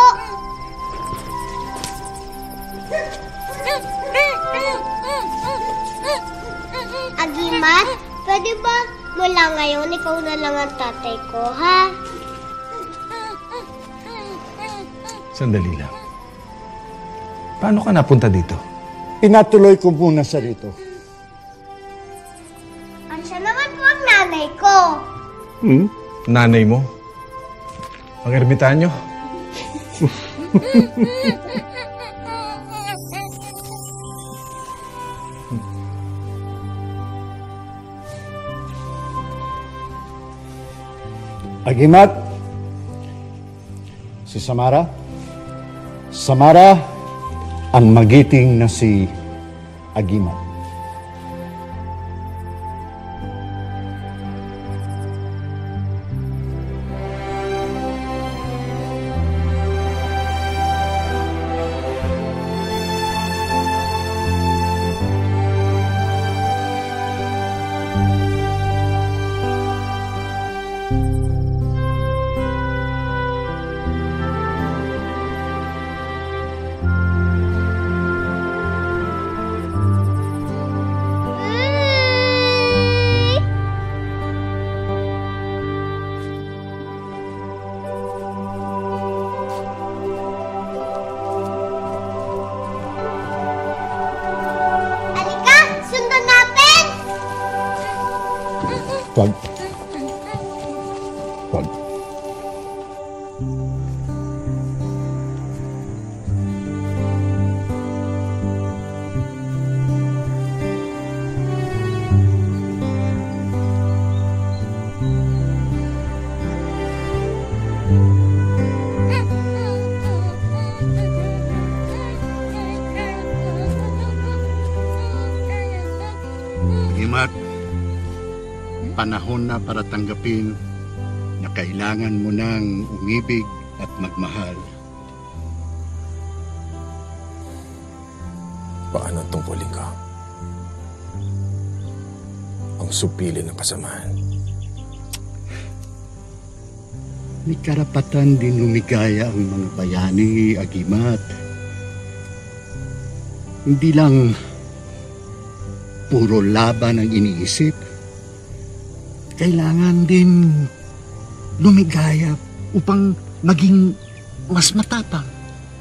Agimat, pwede ba mula ngayon ikaw na lang ang tatay ko, ha? Sandali lang. Paano ka napunta dito? Pinatuloy ko muna sa rito. Ang siya naman po ang nanay ko. Hmm? Nanay mo? Ang ermitanyo? Agimat, si Samara, Samara, ang magiting na si Agimat. Wag. Wag. Imat, panahon na para tanggapin na kailangan mo nang umibig at magmahal. Paano tungkulin ka? Ang supili ng kasamaan. May karapatan din lumigaya ang mga bayani, Agimat. Hindi lang puro laban ang iniisip. Kailangan din lumigaya upang maging mas matapang.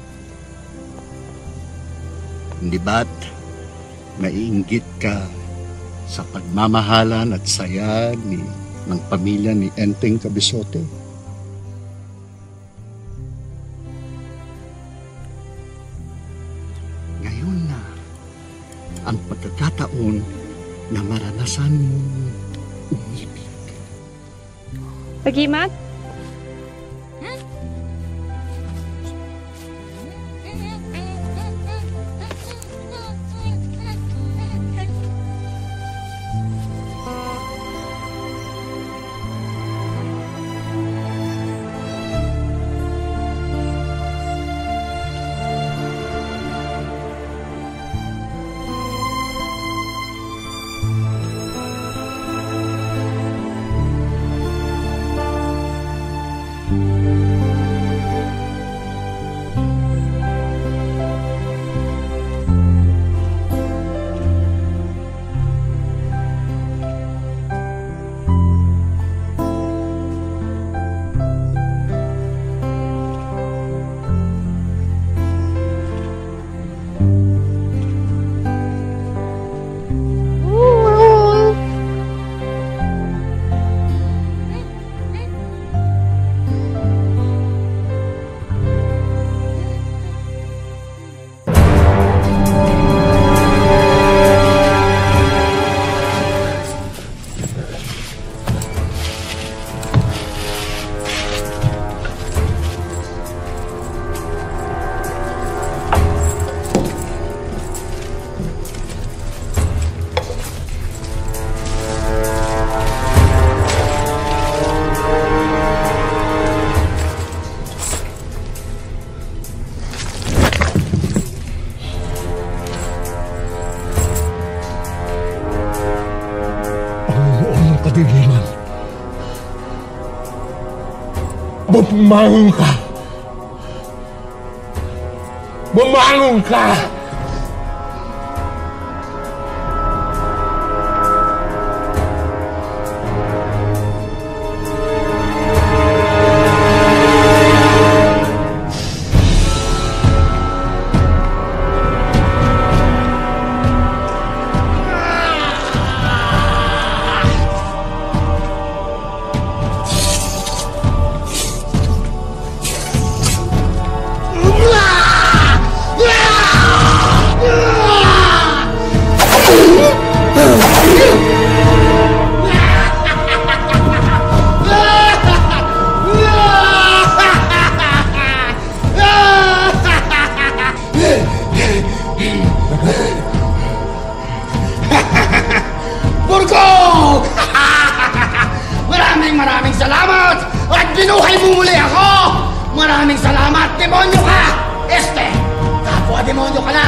Hindi ba't maiinggit ka sa pagmamahalan at saya ni, ng pamilya ni Enteng Cabezote? Ngayon na ang pagkakataon na maranasan mo umibig. Agimat? Bumangon ka! Bumangon ka! Burgog! Maraming maraming salamat! At binuhay mo muli ako! Maraming salamat, demonyo ka! Este, kapwa demonyo ka na!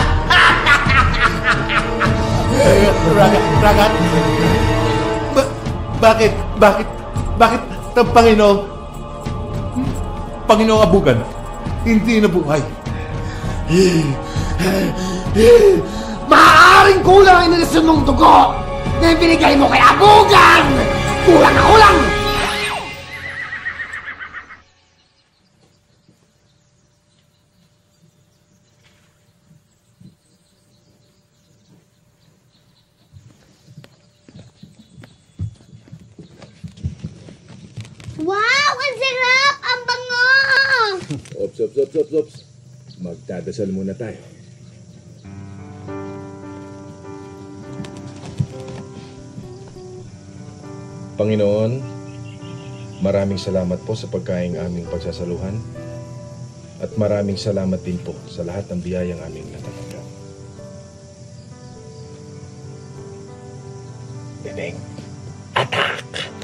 Ragat, Ragat. Ba bakit, bakit, bakit ang Panginoon, Panginoong Abugan, hindi nabuhay? Maaaring kulang ang inilisyon mong dugo na binigay mo kay Abugan! Kulang na kulang! Ops, ops, ops, ops, ops. Magdadasal muna tayo. Panginoon, maraming salamat po sa pagkaing aming pagsasaluhan at maraming salamat din po sa lahat ng biyayang aming natatanggap. Bebeng, attack!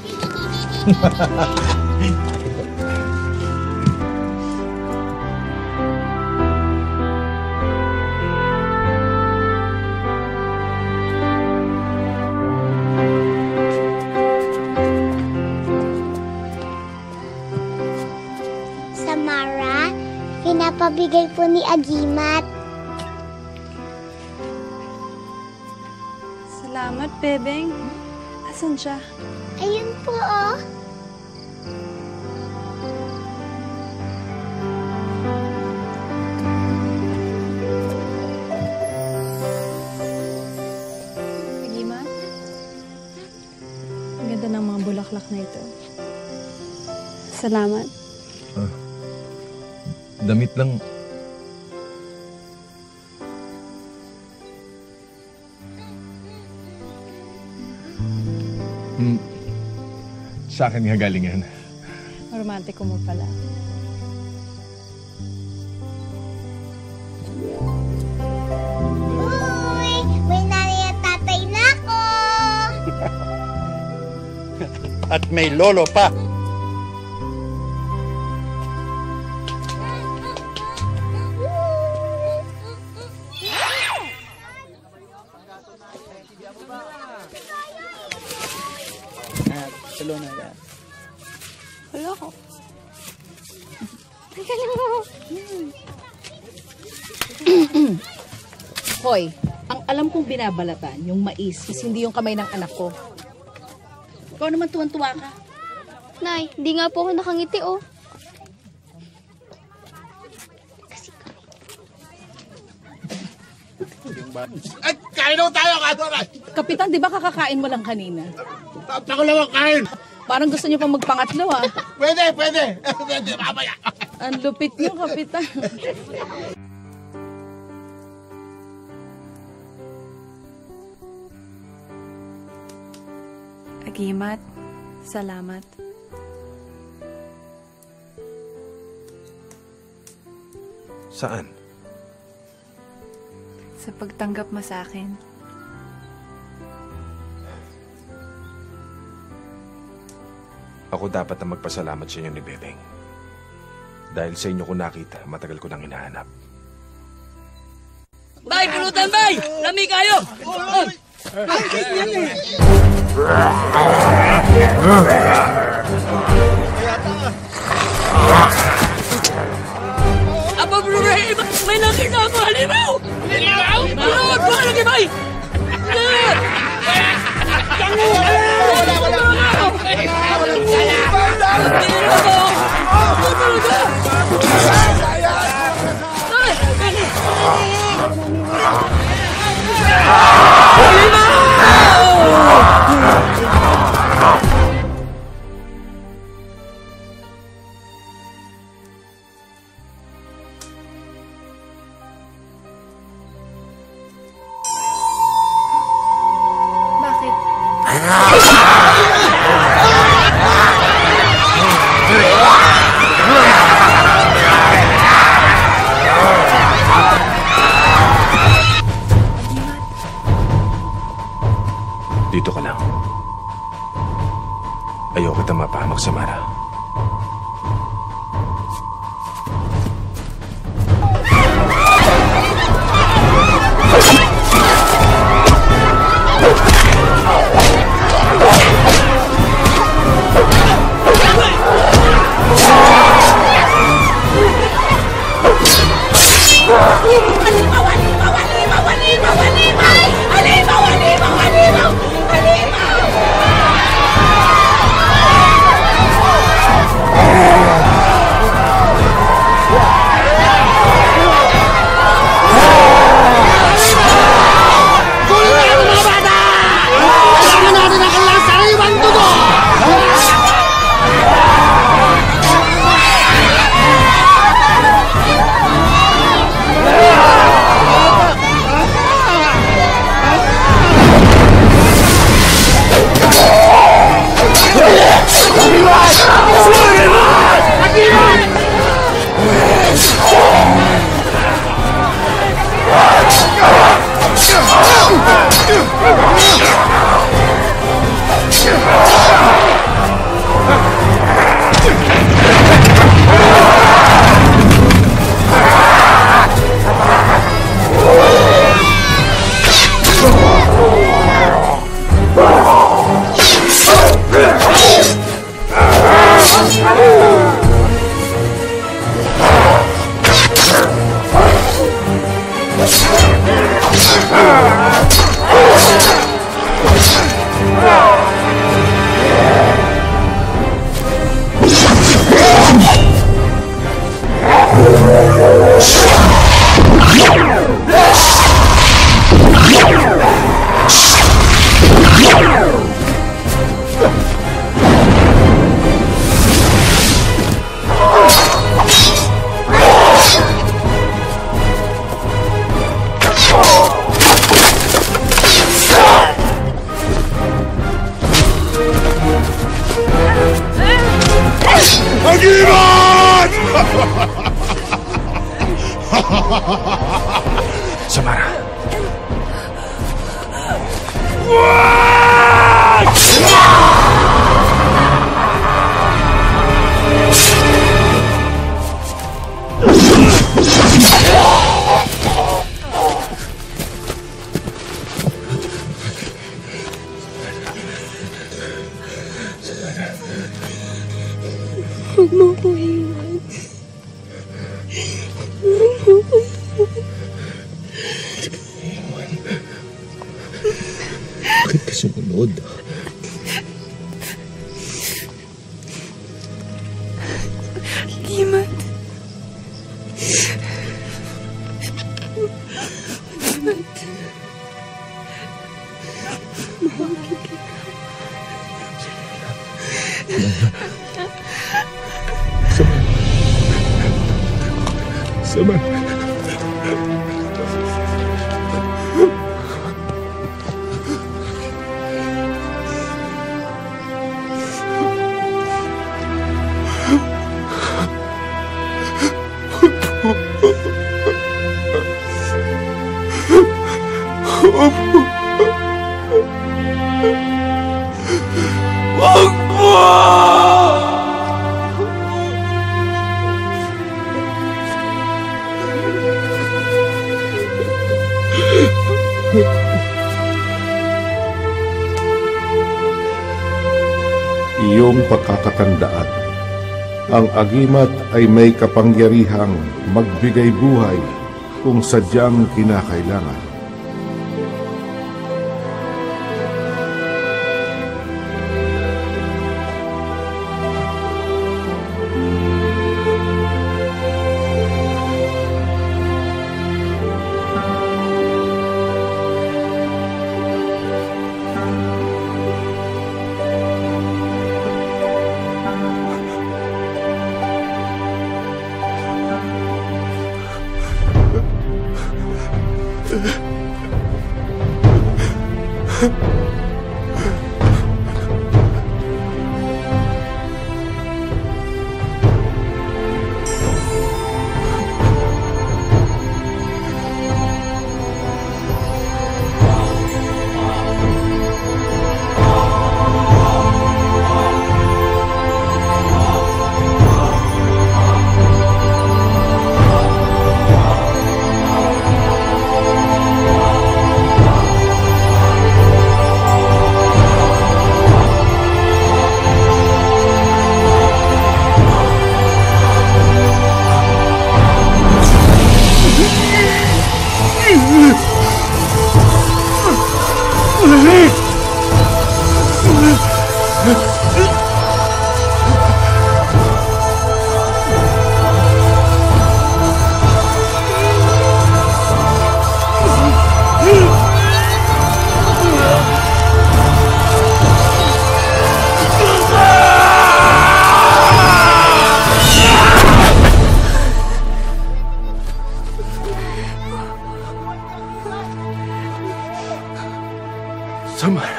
Samara, pinapabigay po ni Agimat. Salamat, Bebeng. Asan siya? Ayun po, oh. Agimat? Ang ganda ng mga bulaklak na ito. Salamat. Ah, damit lang. Hmm. Sa akin nga galing yan. Romantiko mo pala. Uy! May nanay at tatay na ako! At may lolo pa. Salona yan. Wala ko. Hoy, ang alam kong binabalatan, yung mais, is hindi yung kamay ng anak ko. Ikaw naman tuwan-tuwa ka. Nay, hindi nga po ako nakangiti, oh. Ay, kain daw tayo, kain daw tayo. Kapitan, di ba kakakain mo lang kanina? Ako lang ang kain. Parang gusto niyo pang magpangatlo, ah. Pwede, pwede. Pwede, mamaya. Ang lupit niyo, Kapitan. Agimat, salamat. Saan? Sa pagtanggap mo sa akin. Ako dapat na magpasalamat sa inyo ni Bebeng. Dahil sa inyo ko nakita, matagal ko nang hinahanap. Bay, pulutan, bay! Lami kayo! Apa bro, may nakita ako, halimaw! Halimaw? Halimaw! Baka lagi, bay! Tango! Wala, wala! Walang sala! Tingin ako! Ako talaga! Dito ka lang. Ayoko kitang mapahamak, Samara. Halimaw! Samara. Huwag mo ko iwan. Huwag mo ko iwan. Bakit ka sumunod? Limat. Limat. Mahal kita. Samara. Wag mo! Iyong pagkakatandaan, ang agimat ay may kapangyarihang magbigay buhay kung sadyang kinakailangan. Samara.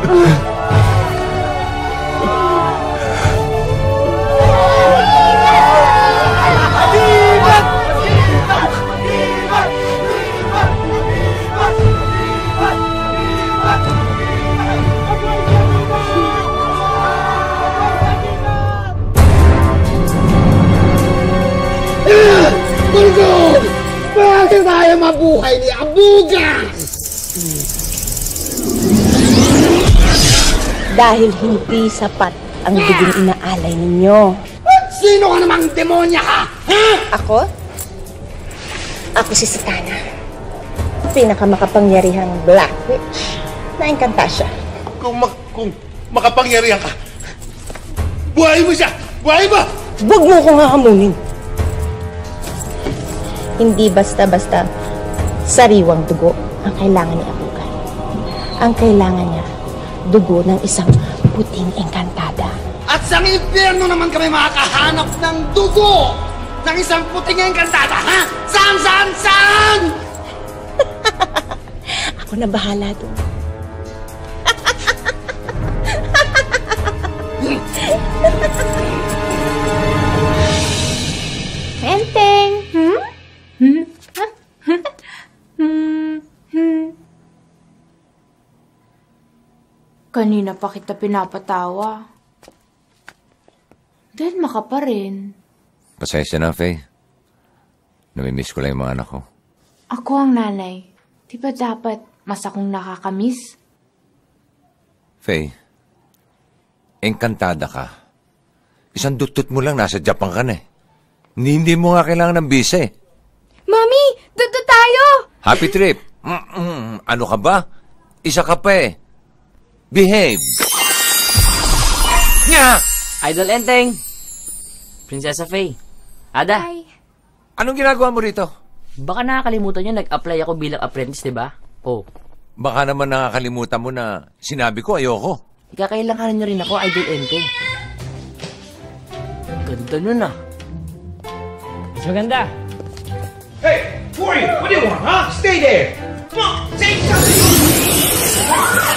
Tulgog! Bakit tayo mabuhay ni Abugas? Dahil hindi sapat ang dugong inaalay ninyo. Sino ka namang demonya ka? Ha? Ako? Ako si Satana. Pinakamakapangyarihang Black Witch na Encantasia. Kung, mak kung makapangyarihan ka, buhay mo siya! Buhay mo! Huwag mo akong hahamunin. Hindi basta-basta sariwang dugo ang kailangan ni Abugay. Ang kailangan niya, dugo ng isang puting engkantada. At sa impyerno naman kami makakahanap ng dugo ng isang puting engkantada, ha? Saan, saan, saan? Ako na bahala doon. Enteng! Hmm? Hmm? Hmm? Hmm? Kanina pa kita pinapatawa. Dahil maka pa rin. Pasensya na, Faye. Namimiss ko lang yung mga anak ko. Ako ang nanay. Di ba dapat mas akong nakakamiss? Faye, engkantada ka. Isang dutot mo lang, nasa Japan ka na eh. Hindi, hindi mo nga kailangan ng visa eh. Mami! Dodo tayo! Happy trip! Mm-mm. Ano ka ba? Isa ka pa eh. Behave! Nga! Idol Enteng! Prinsesa Faye. Ada. Hi. Anong ginagawa mo rito? Baka nakakalimutan nyo, nag-apply ako bilang apprentice, di ba? Oh. Baka naman nakakalimutan mo na sinabi ko ayoko. Ikakailanganan nyo rin ako, Idol Enteng. Ganda nun ah. Mas maganda. Hey, who are you? What do you want, huh? Stay there! Come on, say something!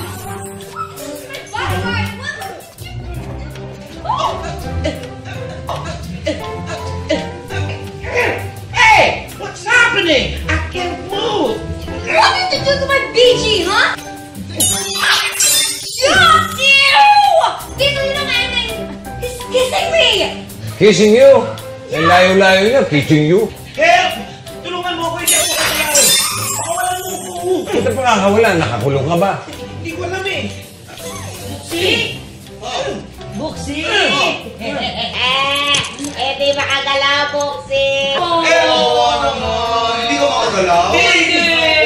Hey! What's happening? I can't move! What did you do to my B G, huh? Shut you! Dito yun ang anay! He's kissing me! Kissing you? Ang layo-layo niya, kissing you? Help! Tulungan mo ako, hindi ako makakalaw! Pakawalan mo ako! Ito pa kakawala, nakakulong ka ba? Hindi ko alam eh! Buksi! Buksi! Eh, di makagalaw, Buksi! Eh, oo naman! Hindi ko makagalaw! Hindi!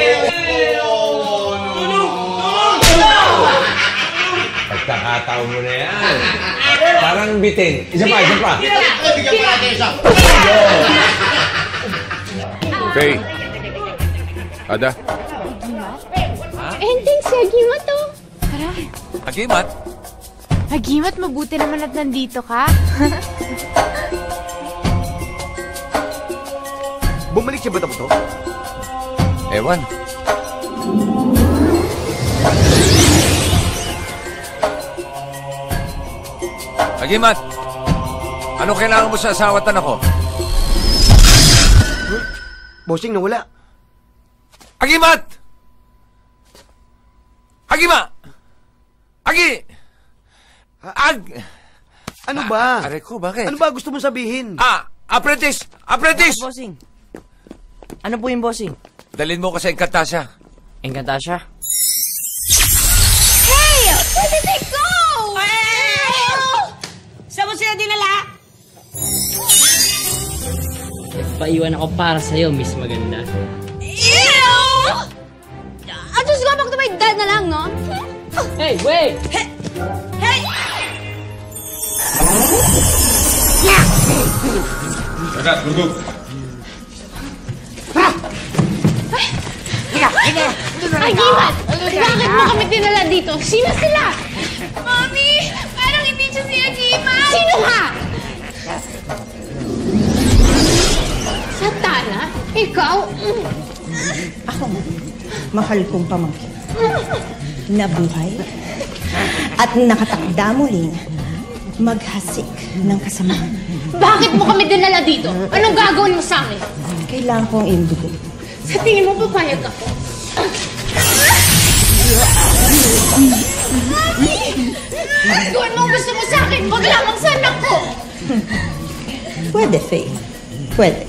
Pagkakataon mo na yan. Parang bitin. Isa pa, isa pa. Bigyan pa natin isa. Faye. Ada. Enteng, si Agimat to. Tara. Agimat? Agimat, mabuti naman at nandito ka. Bumalik siya ba ito to? Ewan. Agimat! Ano kailangan mo sa asawa at anak ko? Bossing, nawala. Agimat! Agima! Agi! Ag... Ano ba? Aray ko, bakit? Ano ba gusto mong sabihin? Ah! Apprentice! Apprentice! Ano, bossing? Ano po yung bossing? Dalhin mo ko sa Encantasia. Encantasia? Hey! Where did they go? Saan mo sila dinala? Paiwan ako para sa'yo, Miss Maganda. Ew! I'll just go back to my dad na lang, no? Hey, wait! Hey! Hey! Agad, gurgog. Agimat! Bakit mo kami dinala dito? Sino sila? Mommy! Parang hindi siya si Agimat! Sino ka? Satana? Ikaw? Ako, mahal kong pamangkin. Nabuhay At nakatakda muling maghasik ng kasamaan. Bakit mo kami dinala dito? Anong gagawin mo sa amin? Kailangan kong indugo. Sa tingin mo, papayag ako? Gawin mo ang gusto mo sa akin. Huwag lamang sa anak ko. Pwede, Faye. Pwede.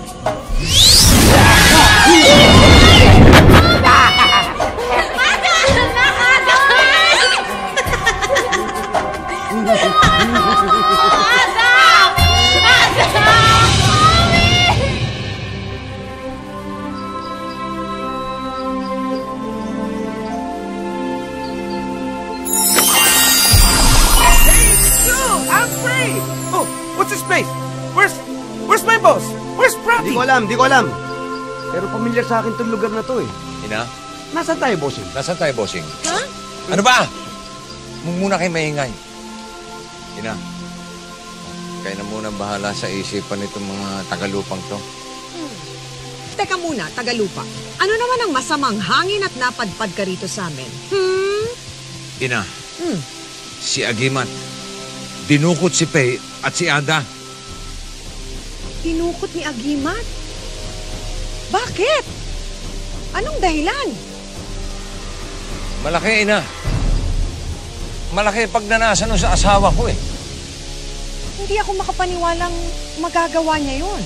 What's his face? Where's... Where's my boss? Where's Prati? Di ko alam, di ko alam. Pero pamilyar sa akin itong lugar na to eh. Ina? Nasaan tayo, bossing? Nasaan tayo, bossing? Ha? Ano ba? Huwag muna kayo maingay. Ina, kayo na muna bahala sa isipan nitong mga tagalupang to. Hmm. Teka muna, Tagalupa. Ano naman ang masamang hangin at napadpad ka rito sa amin? Hmm? Ina, Hmm. si Agimat, dinukot si Pei at si Ada. Tinukot ni Agimat? Bakit? Anong dahilan? Malaki, Ina. Malaki pagnanasan nun sa asawa ko eh. Hindi ako makapaniwalang magagawa niya yun.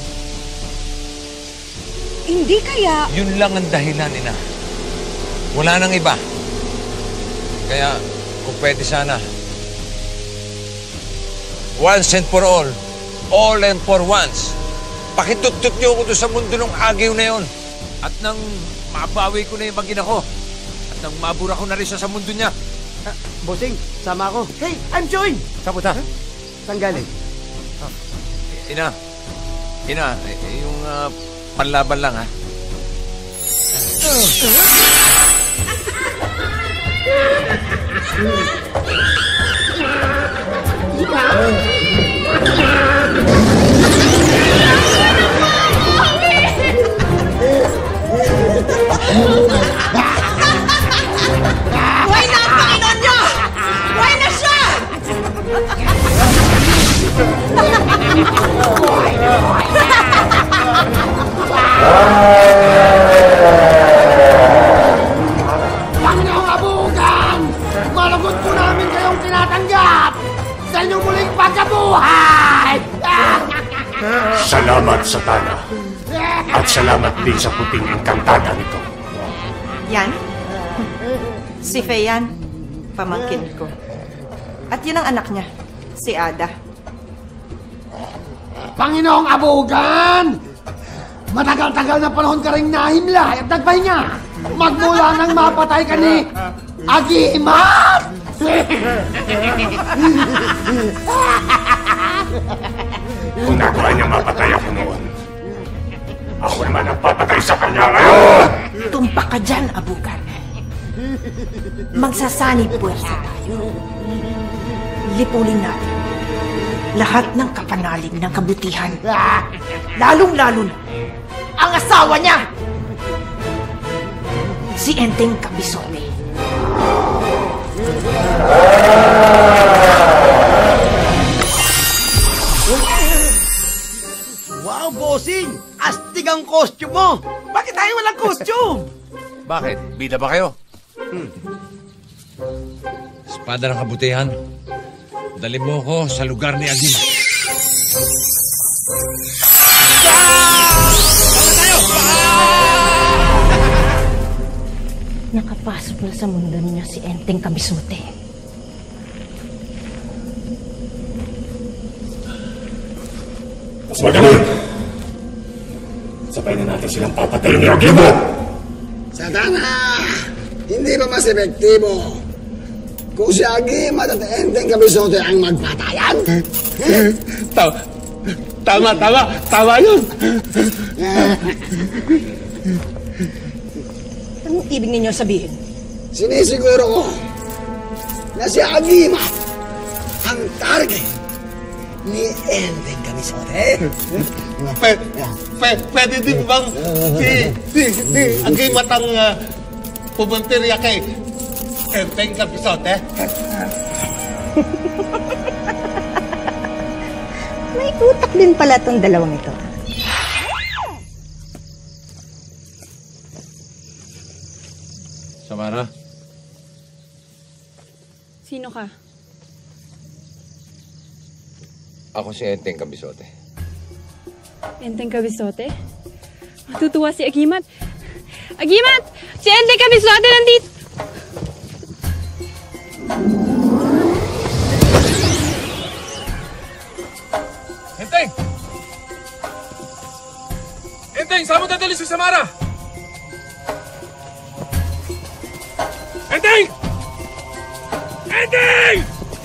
Hindi kaya... Yun lang ang dahilan, Ina. Wala nang iba. Kaya, kung pwede sana, once and for all, all and for once, pakitut-tut niyo ako doon sa mundo ng agiw na yon. At nang mabawi ko na yung magina ko, at nang mabura ko na rin siya sa mundo niya. Ah, bossing, sama ako. Hey, I'm Joy! Saan punta? Saan galing? Ina, Ina, yung uh, panlaban lang, ha? Buhay na ang Panginoon niyo! Buhay na siya! Panginoong Abugan! Malagot po namin kayong tinatanggap sa inyong muling pagkabuhay! Salamat sa tana. At salamat din sa puting engkantada nito. Yan? Si Feyan, pamangkin ko. At yun ang anak niya, si Ada. Panginoong Abugan! Matagal-tagal na panahon ka rin nahimlay at nagpahinga magmula nang mapatay ka ni Agimat! Kung nagawa niya mapatay ako noon, ako naman ang papatay sa kanya ngayon! Tumpak ka dyan, Abugan. Magsasanib puwersa tayo. Lipulin natin lahat ng kapanalig ng kabutihan. Lalong-lalo na ang asawa niya, si Enteng Kabisote. Wow, bossing! Astig ang costume mo! Bakit tayo walang costume? Bakit? Bida ba kayo? Hmm. Espada ng kabutihan. Dali mo ko sa lugar ni Agim. Nakapasok na sa mundo niya si Enteng Kabisote. Mas magaling! Sabay na natin silang papatayin ni Agimo! Satana! Hindi ba mas epektibo kung si Agimat at Enteng Kabisote ang magpatayan? Tama, tama, tama, tama yun! Anong ibig ninyo sabihin? Sinisiguro ko na si Agimat ang target ni Enteng Kabisote. P p pwede din bang si, si, si Agimat ang uh, pumuntirya kay Enteng Kapisote. May utak din pala tong dalawang ito. Samara? Sino ka? Ako si Enteng Kabisote. Enteng Kabisote? Matutuwa si Agimat. Agimat! Si Enteng Kabisote nandito! Enteng! Enteng, saan mo dadali si Samara? Enteng! Enteng!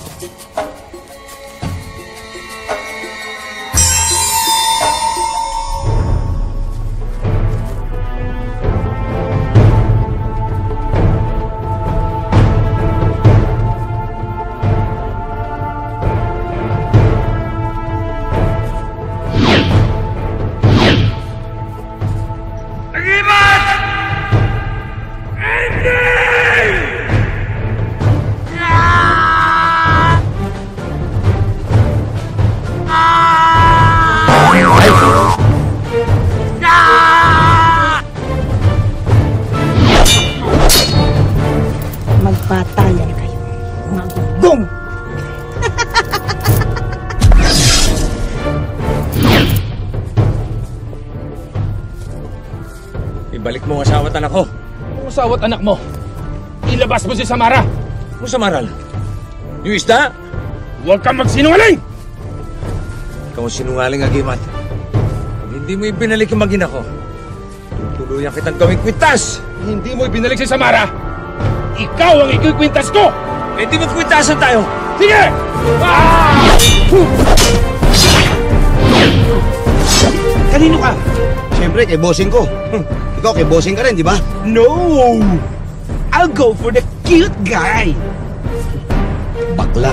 Magpatayan kayo, mga gugong! Ibalik mo ang asawa at anak ko. Ang asawa at anak mo? Ilabas mo si Samara! Ano Samaral? Yung isda? Huwag kang magsinungaling! Ikaw ang sinungaling, Agimat. Kung hindi mo ibinalik yung magina ko, tutuluyan kitang gawing kwintas! Hindi mo ibinalik si Samara! Ikaw ang ikikwintas ko! Eh, di magkwintasan tayo! Sige! Ah! Kanino ka? Siyempre, kay bossing ko. Ikaw, kay bossing ka rin, di ba? No! I'll go for the cute guy! Bakla.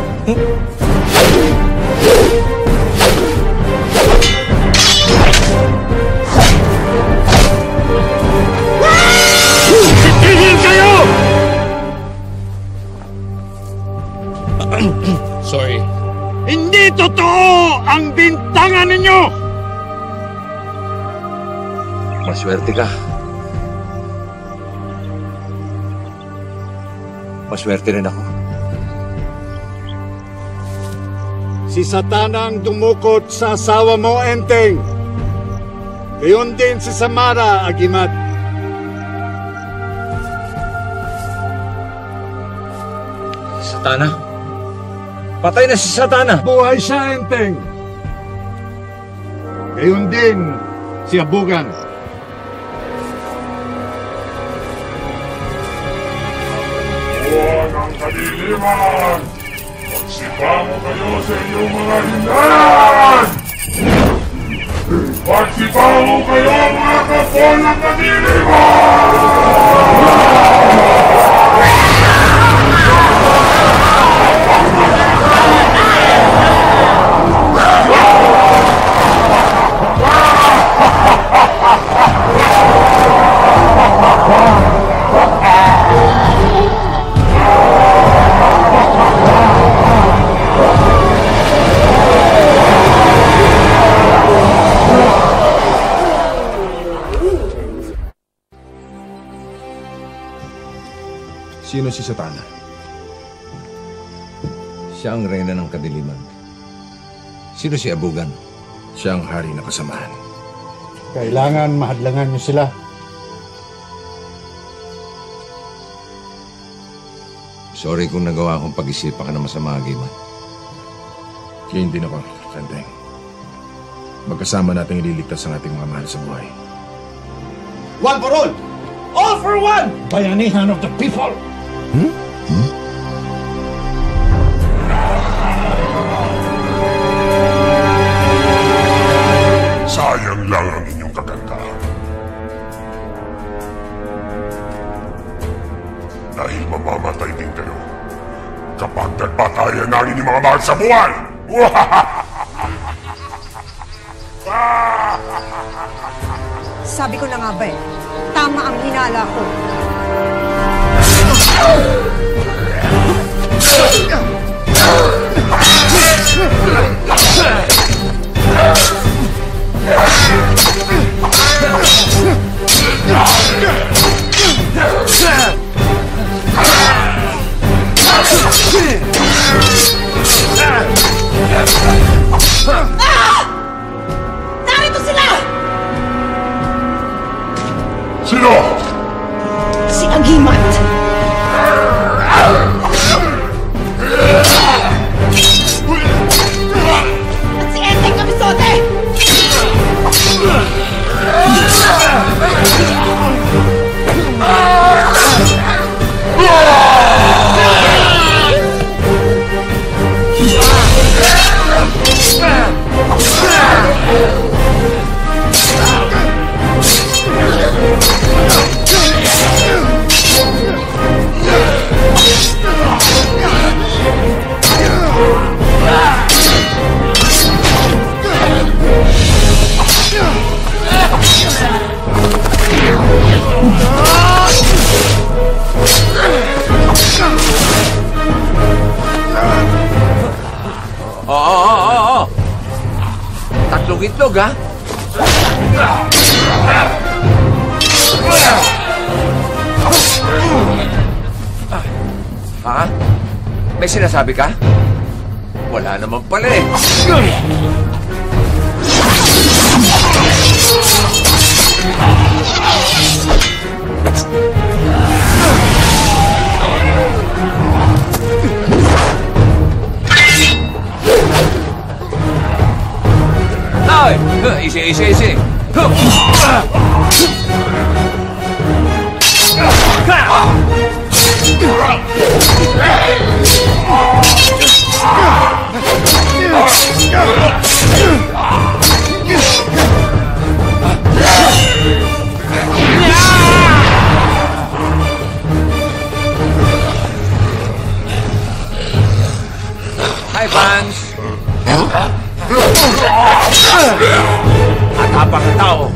Titigil kayo! Sorry. Hindi totoo ang bintangan ninyo! Maswerte ka. Maswerte rin ako. Si Satana ang dumukot sa asawa mo, Enteng. Gayon din si Samara, Agimat. Satana? Patay na si Satana! Buhay siya, Enteng. Gayon din si Abugan. Buwan ang kadiliman! Magsibango kayo sa inyong mga hindahan! Magsibango kayo mga kapwa ng kadiliman! Sino si Satana? Siya ang reyna ng kadiliman. Sino si Abugan? Siya ang hari ng kasamahan. Kailangan mahadlangan niyo sila. Sorry kung nagawa akong pag-isipan ka na masama, Agimat. Kaya hindi ako, Enteng. Magkasama nating ililigtas ang ating mga mahal sa buhay. One for all! All for one! Bayanihan of the people! Hmm? Hmm? Sayang lang ang inyong kagandahan. Dahil mamamatay din kayo kapag nagpatayan ng inyong mga mahal sa buhay! Sabi ko na nga ba eh, tama ang hinala ko. Ah! Narito sila! Sino? Si Agimat! At si Enteng Kamisote! Oo, oo, oo, oo. Tatlong itlog, ha? Ha? May sinasabi ka? Wala naman pala eh. Ay! Easy, easy, easy. Hi, fans! At habang ang tao.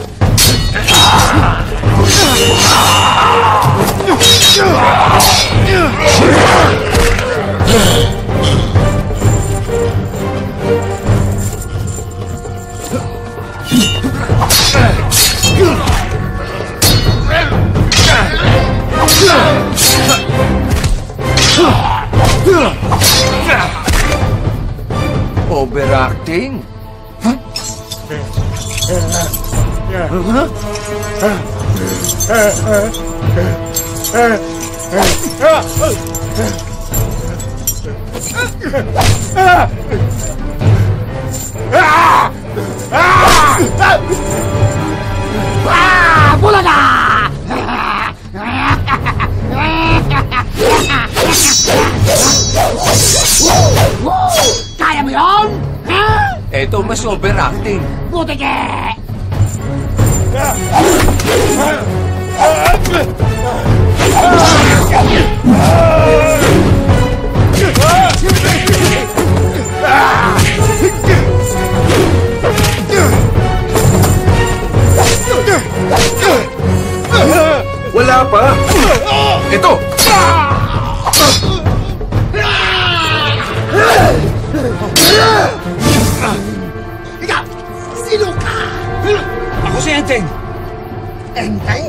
Overacting? Huh? Ah! Bulaga! Kaya mo yun? Ha? Eto, mas overacting. Buti ka! Wala pa! Ito! Ikaw! Sino ka? Ako si Enteng! Enteng?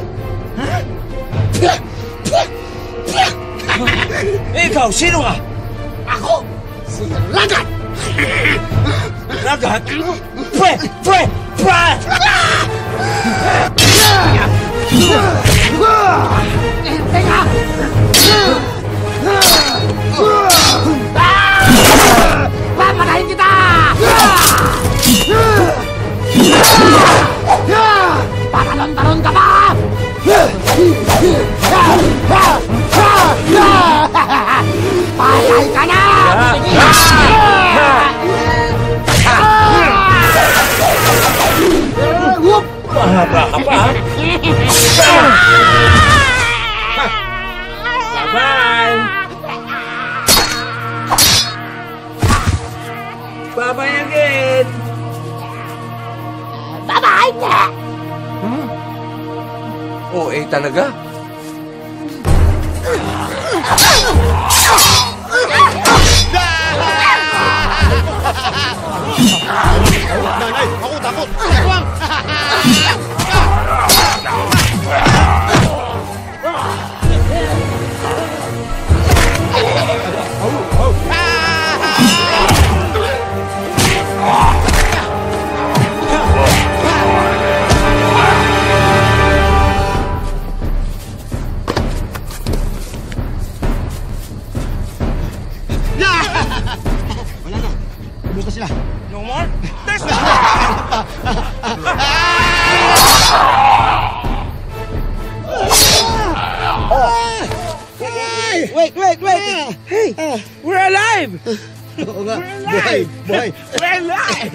Ikaw, sino ka? Ako! Si Lagat! Lagat? Pre! Pre! Pre! Enteng ka! Papatayin kita! Patalon-talon ka ba? Patay ka na! Mahaba ka pa, ha? Bye-bye! Bye-bye again! Bye-bye! Hmm? Oo, eh talaga? Nanay, ako takot! Takwang! Wait, wait, wait! Hey! We're alive! Oo nga. Buhay! Buhay! We're alive!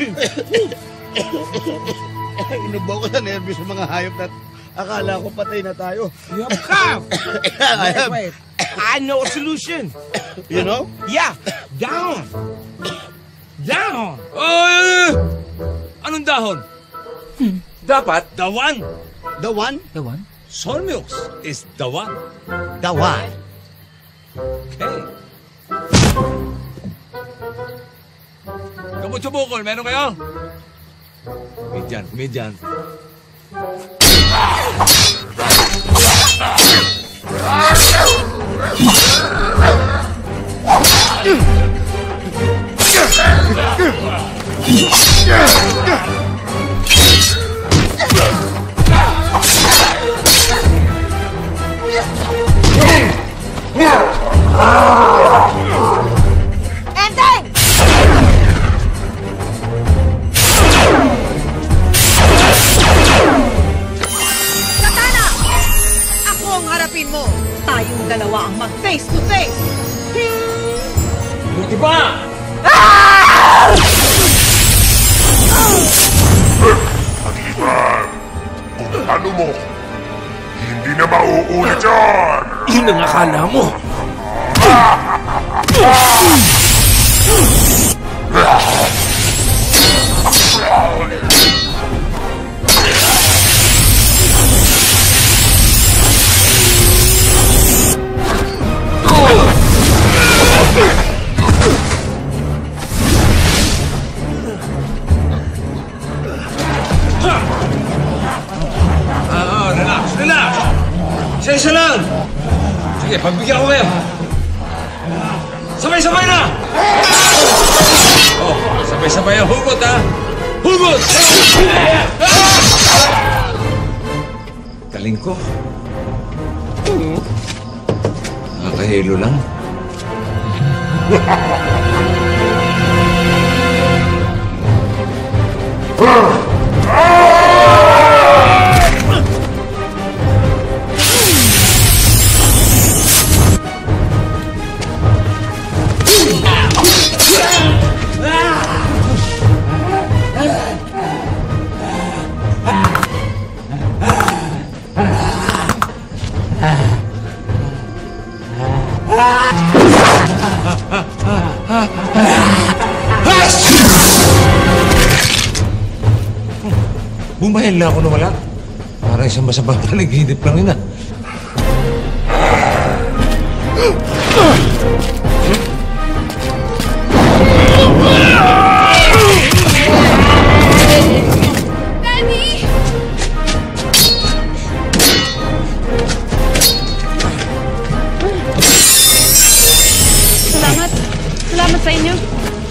Inubaw ko sa nervous sa mga hayop na akala ko patay na tayo. You have come! I have. Wait, I know a solution. You know? Yeah! Down! Down! Oh! Anong dahon? Dapat, the one. The one? The one? Solmux is the one. The one. Okay. Gamot sa bukol, meron kayo? Kumidyan, kumidyan. Enteng! Katana! Ako ang harapin mo. Tayong dalawa ang mag-face to face. Buti ba? Hagiban, kung ano mo, hindi na mauulit yan! Yun ang akala mo. Ah, relax, relax! Isa-isa lang! Sige, pagbigyan ko kayo. Sabay-sabay na! Oh, sabay-sabay ang hugot, ha? Hugot! Galing ko. Nakakahilo lang. Bumayan lang ako na wala. Para isang masabang panaginip lang yun, ah. Daddy! Salamat. Salamat sa inyo.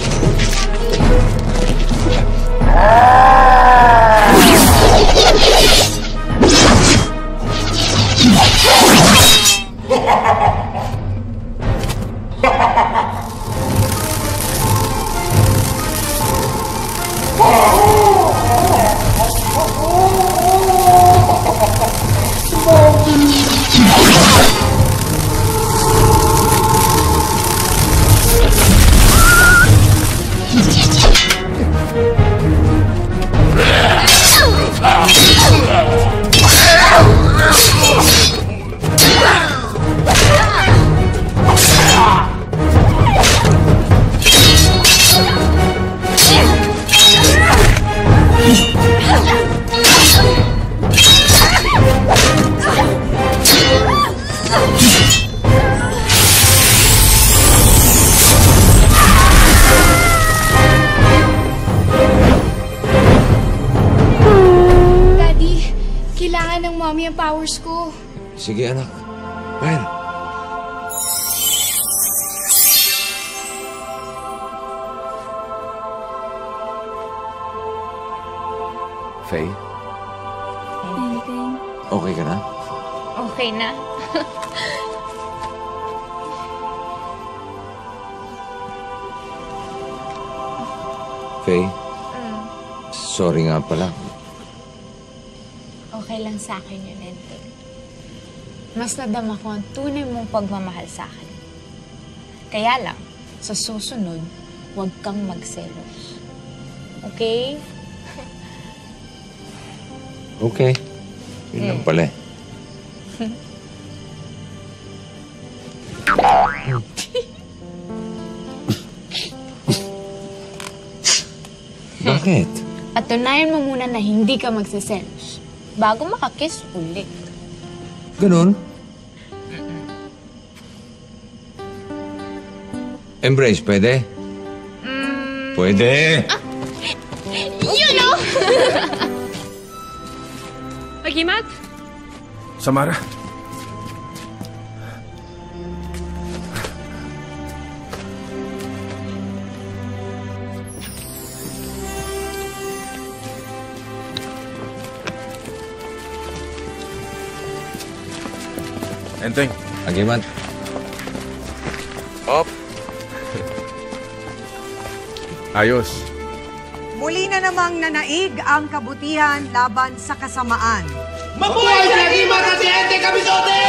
Daddy, kailangan ng mommy ang powers ko. Sige, anak. Well. Faye, Anything? okay ka na? Okay na. Faye, Mm. sorry nga pala. Okay lang sa akin yun, Enteng. Mas nadama ko ang tunay mong pagmamahal sa akin. Kaya lang, sa susunod, huwag kang magselos. Okay? Okay. Yun lang pala eh. Bakit? At tunayan mo muna na hindi ka magsiselos bago makakiss ulit. Ganun? Embrace, pwede? Mm. Pwede! Ah! You know! Agimat? Samara. Enteng. Agimat. Op. Ayos. Muli na namang nanaig ang kabutihan laban sa kasamaan. Mabuhay si Agimat at si Enteng Kabisote!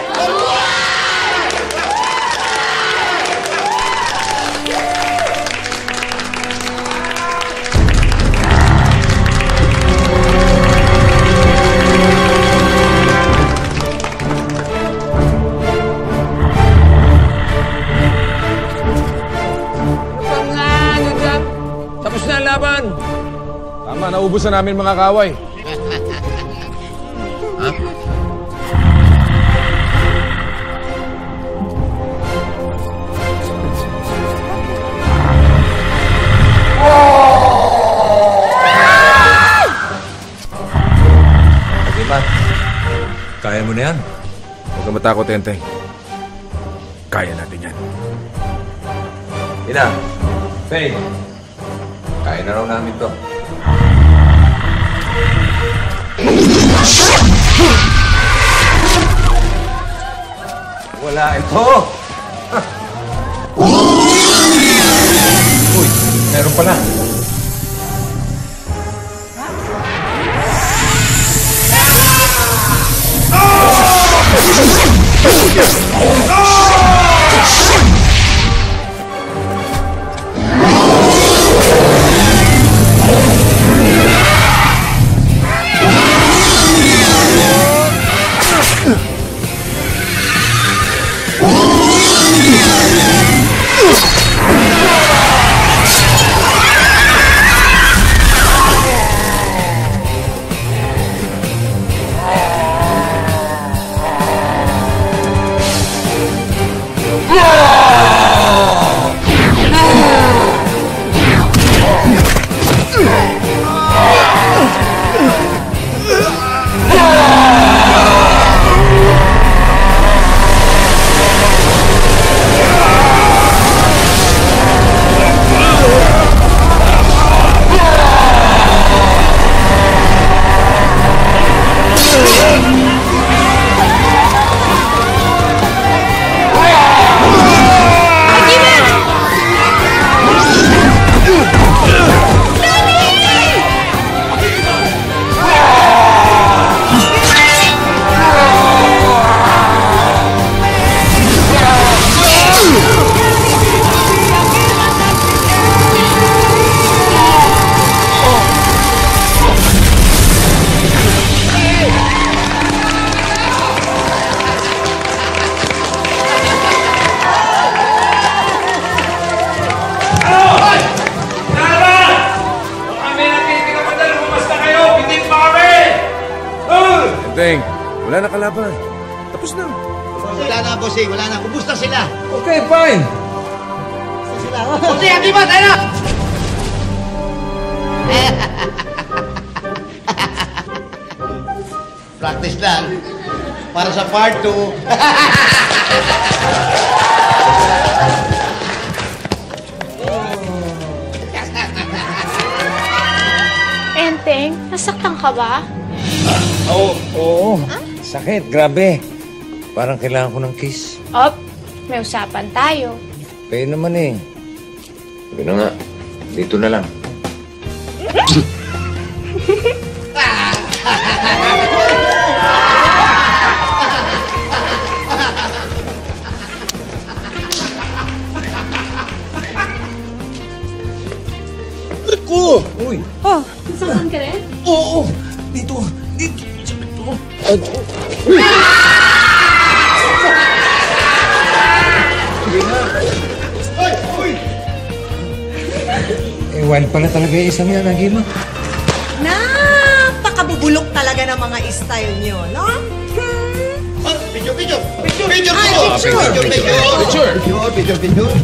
Tapos na ang laban! Tama, naubos na namin mga kaway. Ha? Agimat, kaya mo na yan? Huwag kang matakot, Enteng. Kaya natin yan. Ina, Faye, kaya na raw namin to. Wala ito! Uy, meron pala. Enteng, wala na kalaban. Tapos na. Wala na, bossing. Wala na. Ubus na sila. Okay, fine. Ubus na sila. Bossing, Agimat, tayo na! Practice lang. Para sa part two. Enteng, nasaktan ka ba? Oo, oo. Sakit, grabe. Parang kailangan ko ng kiss. Op, may usapan tayo. Kayo naman eh. Sabi na nga, dito na lang. Uy! Oh! Saan ka rin? Oo! Dito! Dito! Dito! Sige na! Hoy! Hoy! Eh, wild pala talaga yung isang yan, Agima. Napakabubulok talaga ng mga style nyo, no? Ah, picture, picture! Picture, picture, Ay, picture! picture. Picture, picture! Picture, picture!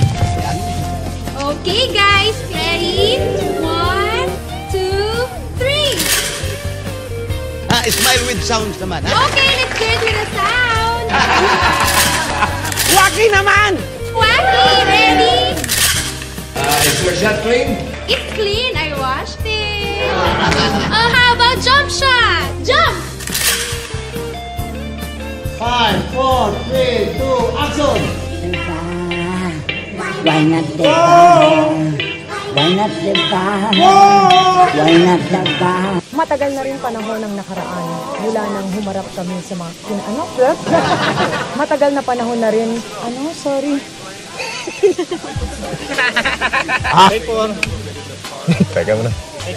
Okay, guys. Ready? One, two, three. Ah, smile with sounds naman, ha? Okay, let's do it with a sound. Waki naman! Wacky, ready? Uh, is your shot clean? It's clean. I washed it. Oh, how about jump shot? Jump! Five, four, three, two, action! Why not the Why not the Why not the Matagal na rin panahon ng nakaraan mula nang humarap kami sa mga... Kin- ano? Matagal na panahon na rin... Ano? Sorry. Ah! Teka mo na.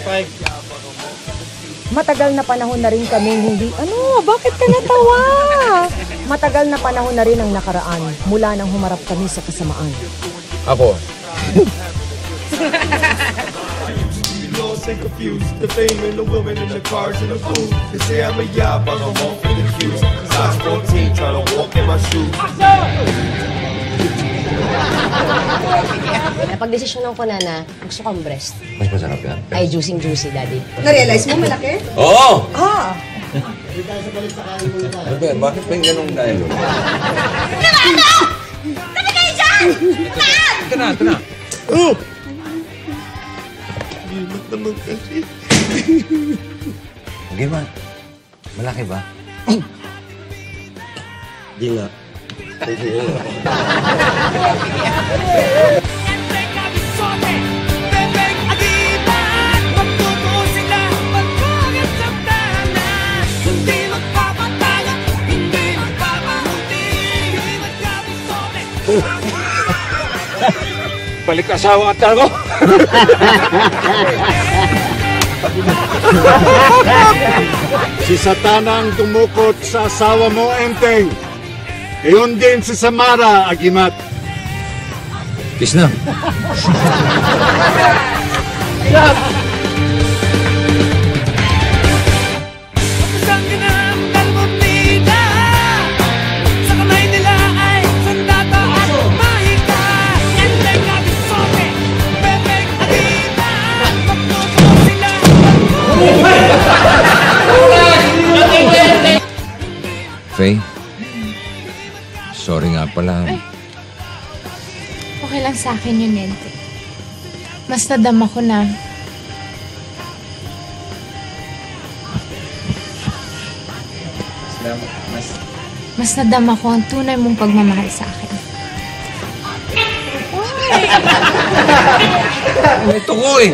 Matagal na panahon na rin kami hindi... Ano? Bakit ka natawa? Matagal na panahon na rin ang nakaraan mula nang humarap kami sa kasamaan. Ako. Lost and confused, the fame and the women and the cars and the food. They say I'm a yabang, I'm off in the queues. Size fourteen, trying to walk in my shoes. Napagdesisyonan ko na na gusto kong breast. Mas masarap yan. Ay, juicy-juicy, Daddy. Na-realize mo malaki? Oo! Ah! Ano ba yan? Bakit ba yung ganong dialogue? Ano? Tabi kayo dyan! Ito na, ito na. Oh! Gimat naman kasi. Gimat, malaki ba? Di nga. Balik asawa at ako. Si Satana ang tumukot sa asawa mo, Enteng. Gayon din si Samara, Agimat. Kiss na. Faye, sorry nga pala. Ay, okay lang sa akin yun, Nente. Mas nadama ko na. Mas... Mas nadama ko ang tunay mong pagmamahal sa akin. Ito ko eh.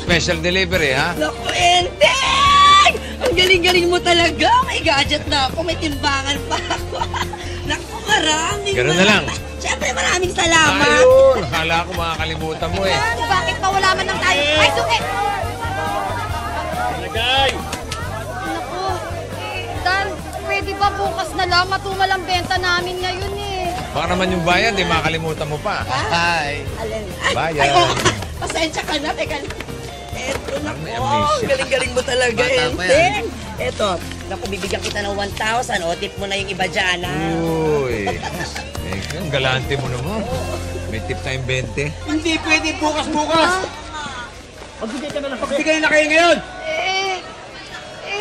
special delivery, ha? Naku, Enteng! Ang galing-galing mo talaga. May gadget na ako. May timbangan pa ako. Naku, maraming Ganun na lang. Siyempre, maraming salamat. Ayun! Akala ko makakalimutan mo eh. Bakit pa wala man lang tayo? Ay, suki! Lagay! Naku, Dan, pwede ba bukas na lang? Matumal ang benta namin ngayon eh. Baka naman yung bayad, eh, makakalimutan mo pa. Ay. Alin? Ay, Bayad. ay, oh, pasensya ka na. Teka, eto na po. amnesia. Galing-galing mo talaga, Bata pa yan. Enteng. Eto, naku, bibigyan kita ng one thousand. O, tip mo na yung iba dyan, ha? Uy. Eh, ang galante mo naman. May tip tayong twenty. Hindi pwede bukas-bukas! Magbigay ka na lang. Magbigay na kayo ngayon! Eh, eh.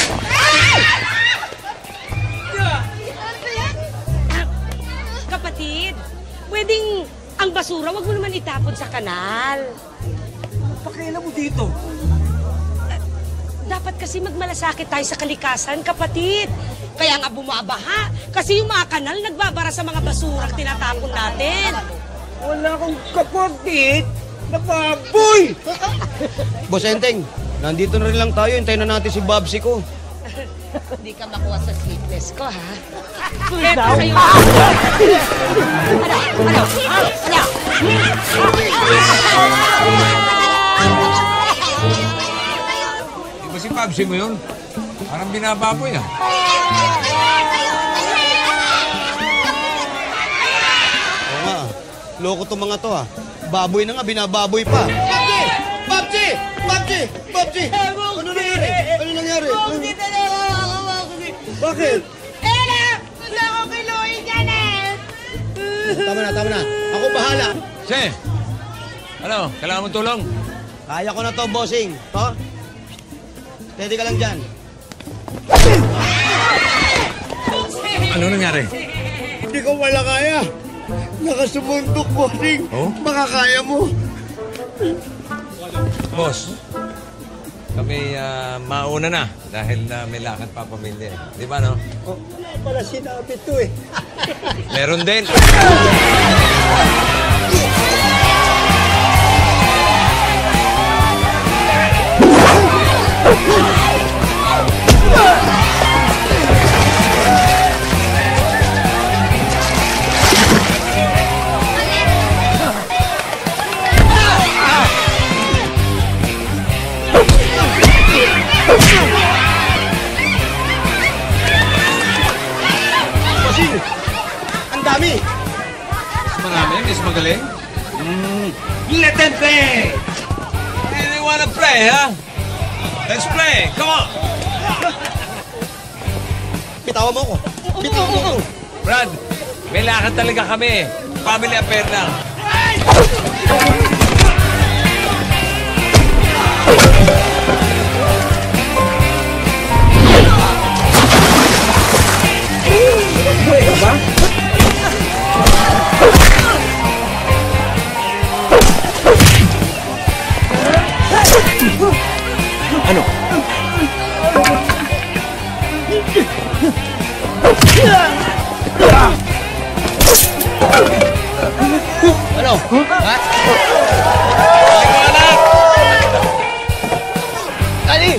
Kapatid, pwedeng ang basura, wag mo naman itapon sa kanal. Pakialam mo dito. Dapat kasi magmalasakit tayo sa kalikasan, kapatid. Kaya nga bumabaha. Kasi yung mga kanal nagbabara sa mga basurang tinatapon natin. Wala akong kapatid na baboy! Boss Enteng, nandito na rin lang tayo. Hintayin na natin si Babsi ko. Hindi ka makuha sa sweetness ko, ha? Cool Eto down. sa'yo. Ano? Ano? Ano? Di ba si Pabsi mo yun? Parang binababoy ah. Oo nga, loko to mga to ha. Baboy na nga, binababoy pa. Babsi! Babsi! Babsi! Babsi! Ano nangyari? Ano nangyari? Babsi, talaga ako, Babsi. Bakit? Eh na! Gusto ako kiluhin ka na eh! Tama na, tama na. Ako bahala. Che! Ano? Kailangan mo tulong? Kaya ko na to, bossing. To? Steady ka lang dyan. Ano nangyari? Hindi ko wala kaya. Nakasubuntok, bossing. Oh? Makakaya mo. Boss, kami ah, mauna na dahil na may lakad pa pamilya. eh. Di ba, no? Oh, wala pala sinabi to eh. Meron din. Bossing, ang dami. Mas marami, mas magaling. Mm. Let them play! They wanna play, huh? Let's play! Come on! Bitawan mo ko. Bitawan mo ko. Brad, may lakad talaga kami. Family affair lang. Buhay ka ba? Ano? Ano? Ha? Dali!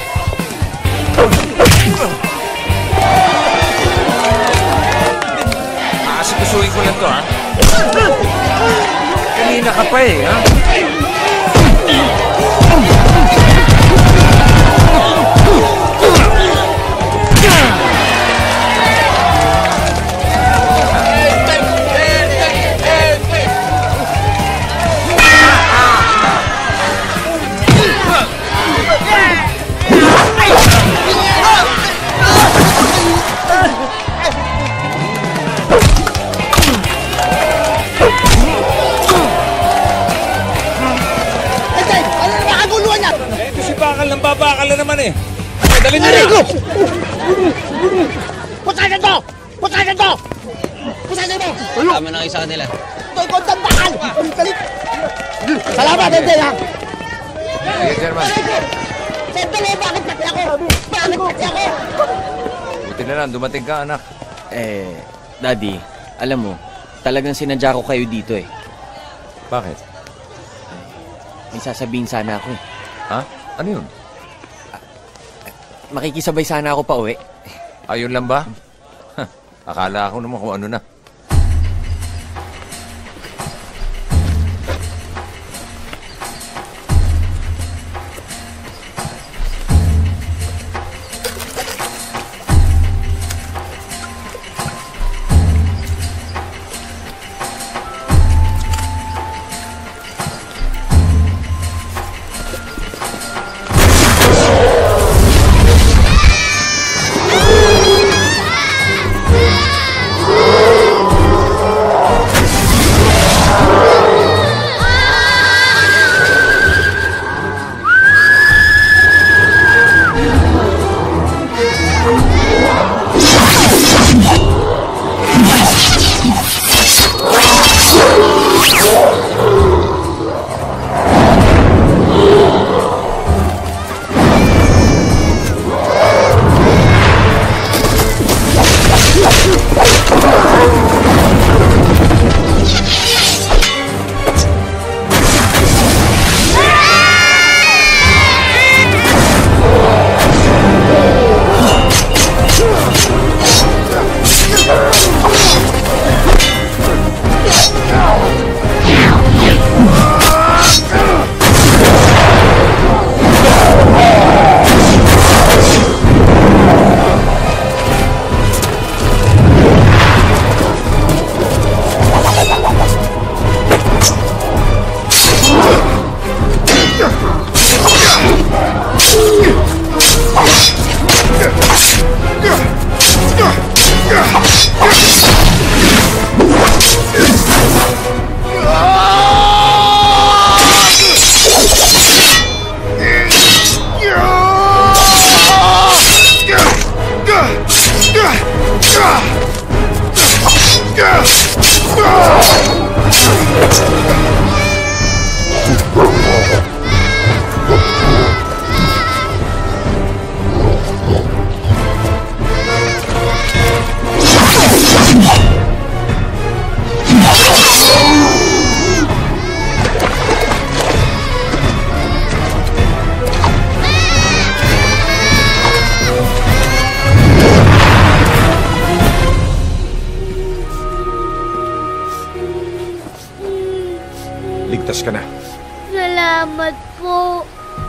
Aasikusuhin ko lang to, ha? Kanina ka pa eh, ha? Bakal ng babakal na naman eh. Ay, dalhin nyo na! Pusasan to! Pusasan to! Pusasan mo! Tama na kayo sa kanila. Ito ikaw ang bakal! Salamat, Enten, ha? Sige, Chairman. Sandali, bakit pati ako? Bakit pati ako? Buti na lang, dumating ka, anak. Eh, Daddy, alam mo, talagang sinadya ko kayo dito eh. Bakit? May sasabihin sana ako eh. Ha? Ano yun? Makikisabay sana ako pa uwi. Ayun lang ba? Akala ko naman kung ano na. Ligtas ka na. Salamat po.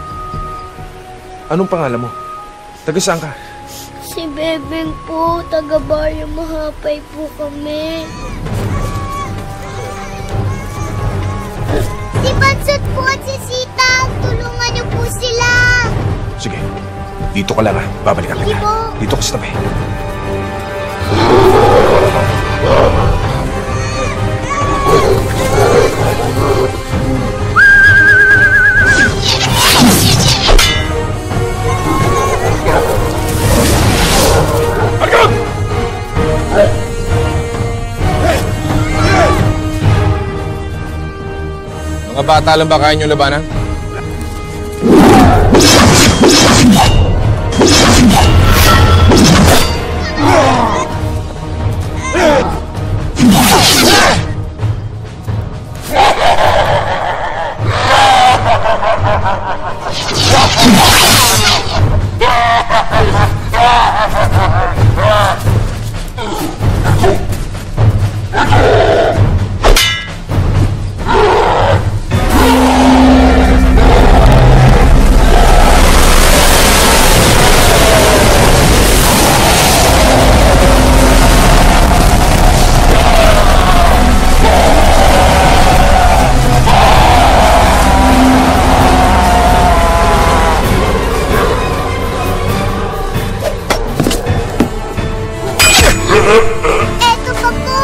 Anong pangalan mo? Taga saan ka? Si Bebeng po, taga Baryo Mahapay po kami. Si Bansot po at si Sita, tulungan niyo po sila. Sige, dito ka lang ha. Babalikan kita. Dito ka sa tabi. Mga bata lang ba kaya nyo labanan? Eto pa po!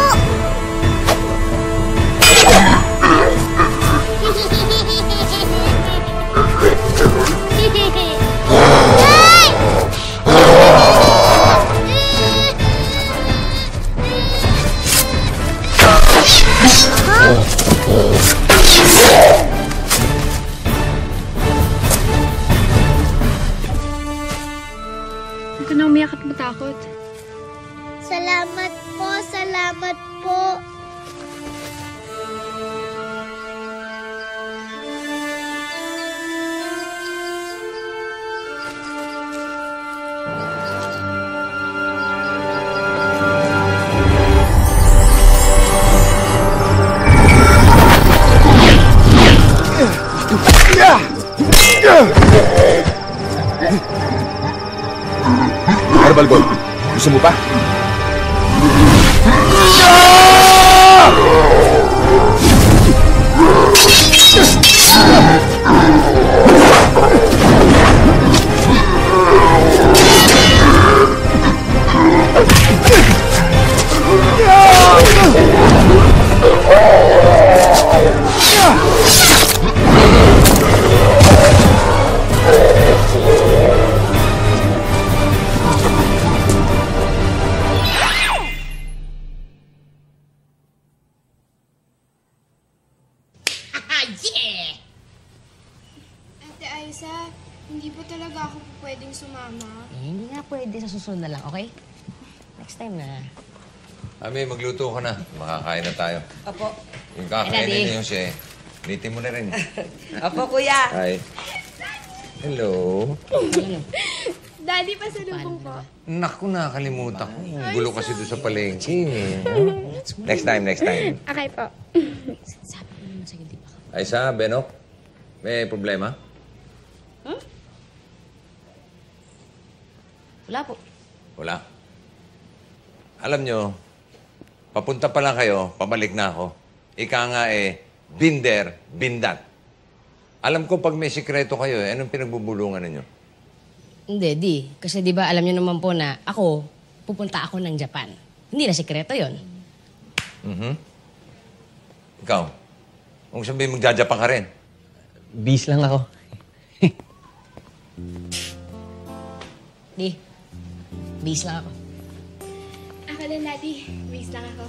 Huwag ka na umiyak at matakot. Salamat po, salamat po. Ano, Balbon? Gusto mo pa? Ate Aiza, hindi po talaga ako pwedeng sumama. Eh, hindi nga pwede sa susunod na lang, okay? Next time na. Ami, magluto ka na. Makakain na tayo. Opo. Yung Ay, kakainin Daddy. niyo siya, nitin mo na rin. Opo, kuya. Hi. Hello. Daddy, pasalubong po. Naku, nakalimutan ko. Gulo kasi doon sa palengke. Next time, next time. Okay po. Sabi ko naman sa'yo, di ba? Aiza, Benok, may problema? Hmm? Wala po. Wala. Alam nyo, papunta pa lang kayo, pabalik na ako. Ika nga eh, binder, bindat. Alam ko pag may sikreto kayo, eh, anong pinagbubulungan ninyo? Hindi, di. Kasi di ba alam niyo naman po na ako, pupunta ako ng Japan. Hindi na sikreto yon. Mhm. Ikaw, kung sabihin magjajapan ka rin. Bis lang ako. Di. Bis lang ako. Ako din, Daddy. Miss lang ako.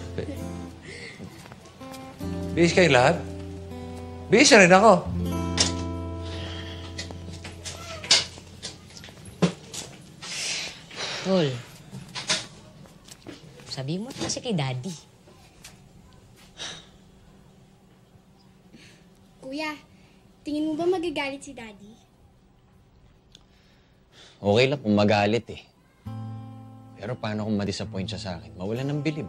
Bis kayo lahat? Bis rin ako. Tol, sabi mo kasi kay Daddy. Kuya, tingin mo ba magagalit si Daddy? Okay lang kung magalit eh. Pero paano kung ma-disappoint siya sa akin? Mawalan ng bilib.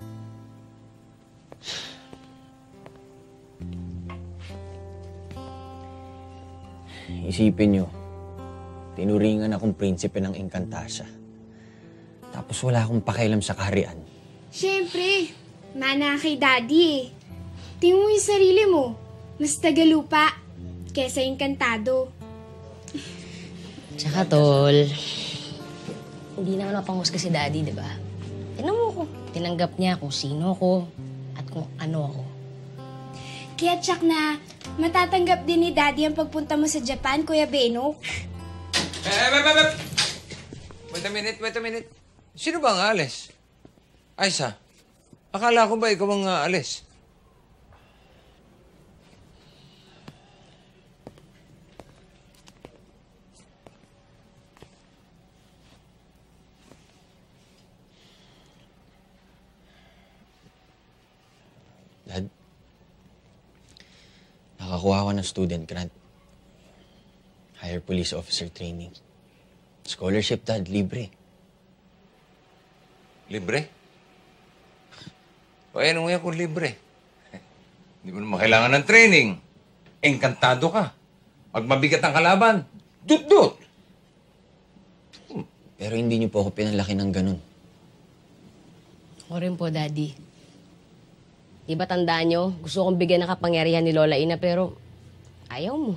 Isipin nyo, tinuringan akong prinsipe ng Encantasia. Tapos wala akong pakialam sa kaharian. Siyempre, mana kay Daddy eh. Tingin mo yung sarili mo. Mas tagalupa kesa Encantado. Tsaka, Tol, hindi naman mapanghusga si Daddy, di ba? Tignan mo ko. Tinanggap niya kung sino ko at kung ano ako. Kaya tsak na matatanggap din ni Daddy ang pagpunta mo sa Japan, Kuya Benok. Eh, eh, eh, eh, Wait a minute, wait a minute. Sino ba ang aalis? Aiza, akala ko ba ikaw ang aalis? Dad, nakakuha ko ng student grant. Higher police officer training. Scholarship, Dad, libre. Libre? O ano nga kung libre? Hindi mo naman kailangan ng training. Engkantado ka. Pag mabigat ang kalaban, dut-dut! Pero hindi niyo po ako pinalaki ng ganun. Ako rin po, Daddy. Di ba tandaan nyo? Gusto kong bigyan ng kapangyarihan ni Lola Ina, pero ayaw mo.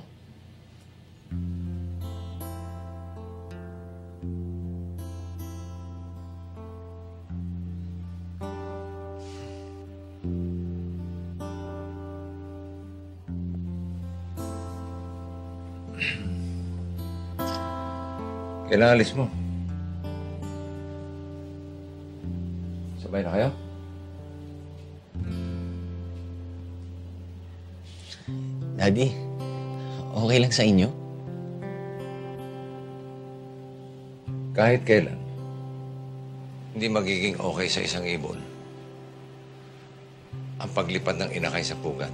Kailan alis mo? Sabay na kayo? Daddy, okay lang sa inyo? Kahit kailan, hindi magiging okay sa isang ibon ang paglipad ng inakay sa pugan.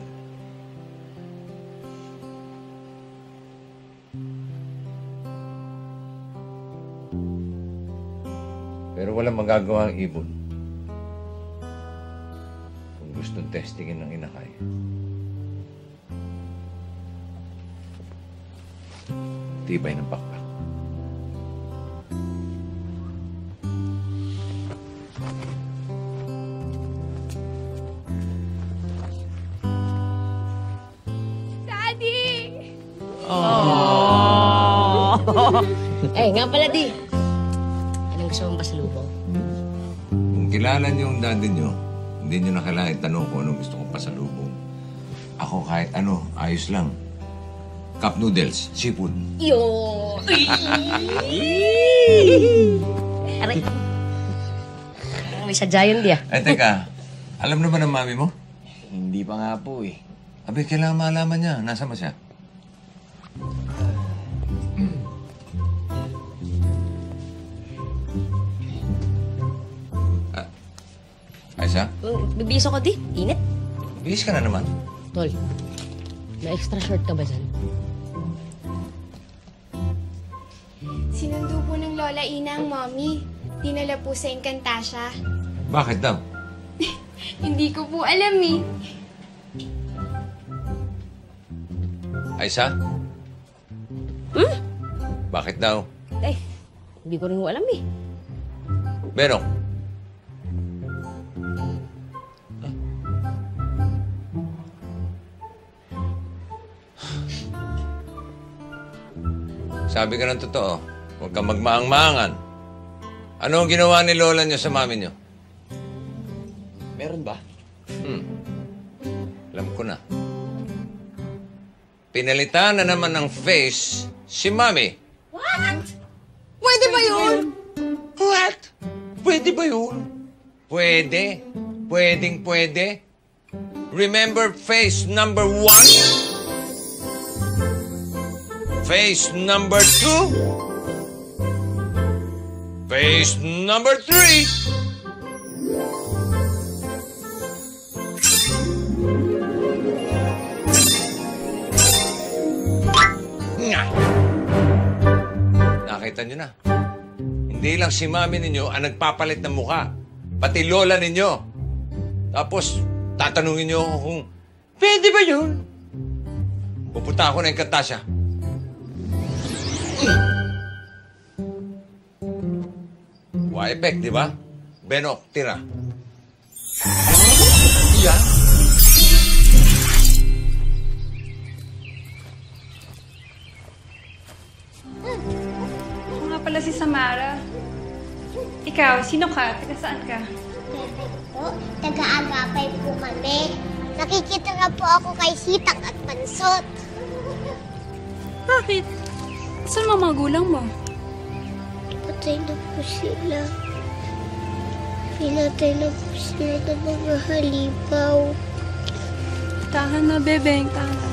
Pero walang magagawa ang ibon kung gustong testingin ng inakay. tibay ng pakpak. Eh, nga pala, Di. Anong gusto mong pasalubong? Kung kilala niyo yung daddy niyo, hindi niyo na kailangan itanong kung anong gusto kong pasalubong. Ako kahit ano, ayos lang. Cup noodles, seafood. Yo! Aray. May sadya yun, Di, ah. Eh, teka. Alam na ba ng mami mo? Hindi pa nga po eh. Abi, kailangan malaman niya. Nasaan ba siya? Aisa? Bibihis ako, Di. Init. Bihis ka na naman. Tol, may extra short ka ba dyan? Sinundo po ng Lola Ina ang mommy. Dinala po sa Encantasia. Bakit daw? Hindi ko po alam eh. Aisa? Hmm? Bakit daw? Eh, hindi ko rin alam eh. Benok? Sabi ka ng totoo, huwag kang magmaang-maangan. Ano ang ginawa ni Lola niyo sa mami niyo? Meron ba? Hmm. Alam ko na. Pinalitan na naman ng face si mami. What? Pwede ba yun? What? Pwede ba yun? Pwede. Pwedeng pwede. Remember face number one? Face number two? Face number three? Nga! Nakita niyo na. Hindi lang si mami ninyo ang nagpapalit ng mukha. Pati lola ninyo. Tapos, tatanungin niyo kung, pwede ba yun? Pupunta ako na yung Encantasia. Waipek, di ba? Benok, tira. Yan. Ako nga pala si Samara. Ikaw, sino ka? Taga saan ka? Bebe po, taga-agapay po kami. Nakikita nga po ako kay Sitang at Pansot. Bakit? Saan mga magulang mo? Patay na po sila. Pinatay na po sila ng mga halimaw. Tahan na, bebeng. Tahan na.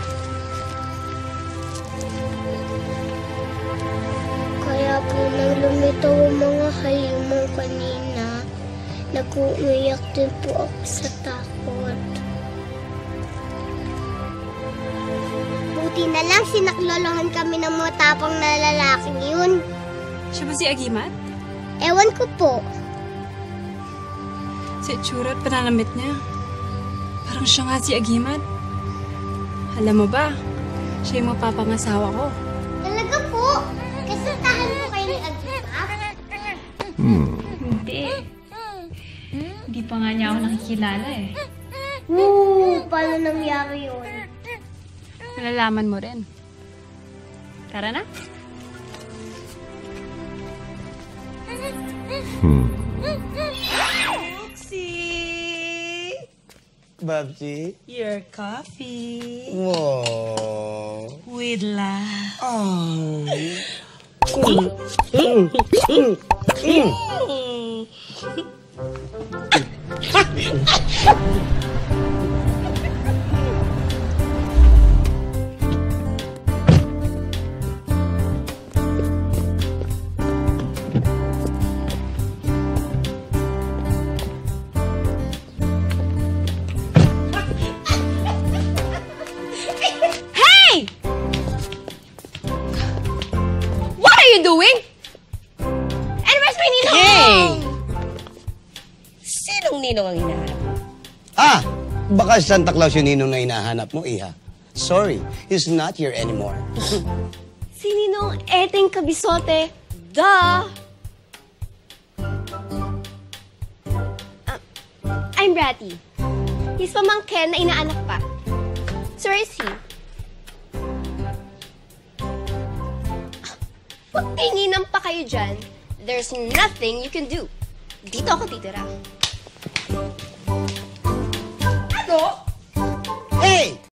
Kaya po nang lumitaw ang mga halimaw kanina, nag-uiyak din po ako sa takot. Buti na lang sinaklolohan kami ng mga tapang na lalaking yun. Siya ba si Agimat? Ewan ko po. Si itsura at pananamit niya. Parang siya nga si Agimat. Alam mo ba, siya yung mapapangasawa ko. Talaga po? Kasintahan po kayo ni Agimat? Hmm. Hindi. Hindi pa nga niya ako nakikilala eh. Woo! Paano nangyari yun? Nalalaman mo rin. Tara na. Hmm. Roxy! Babsi? Your coffee. Wow. With love. Oh. Hey! What are you doing? And where's my ninong? Hey! Sinong ninong ang hinahanap? Ah! Baka Santa Claus yung ninong na hinahanap mo, Iha. Sorry, he's not here anymore. Si Ninong Eteng Kabisote. Duh! Uh, I'm Bratty. He's pamangkin na inaanak pa. So where is he? Huwag tinginan pa kayo dyan. There's nothing you can do. Dito ako titira.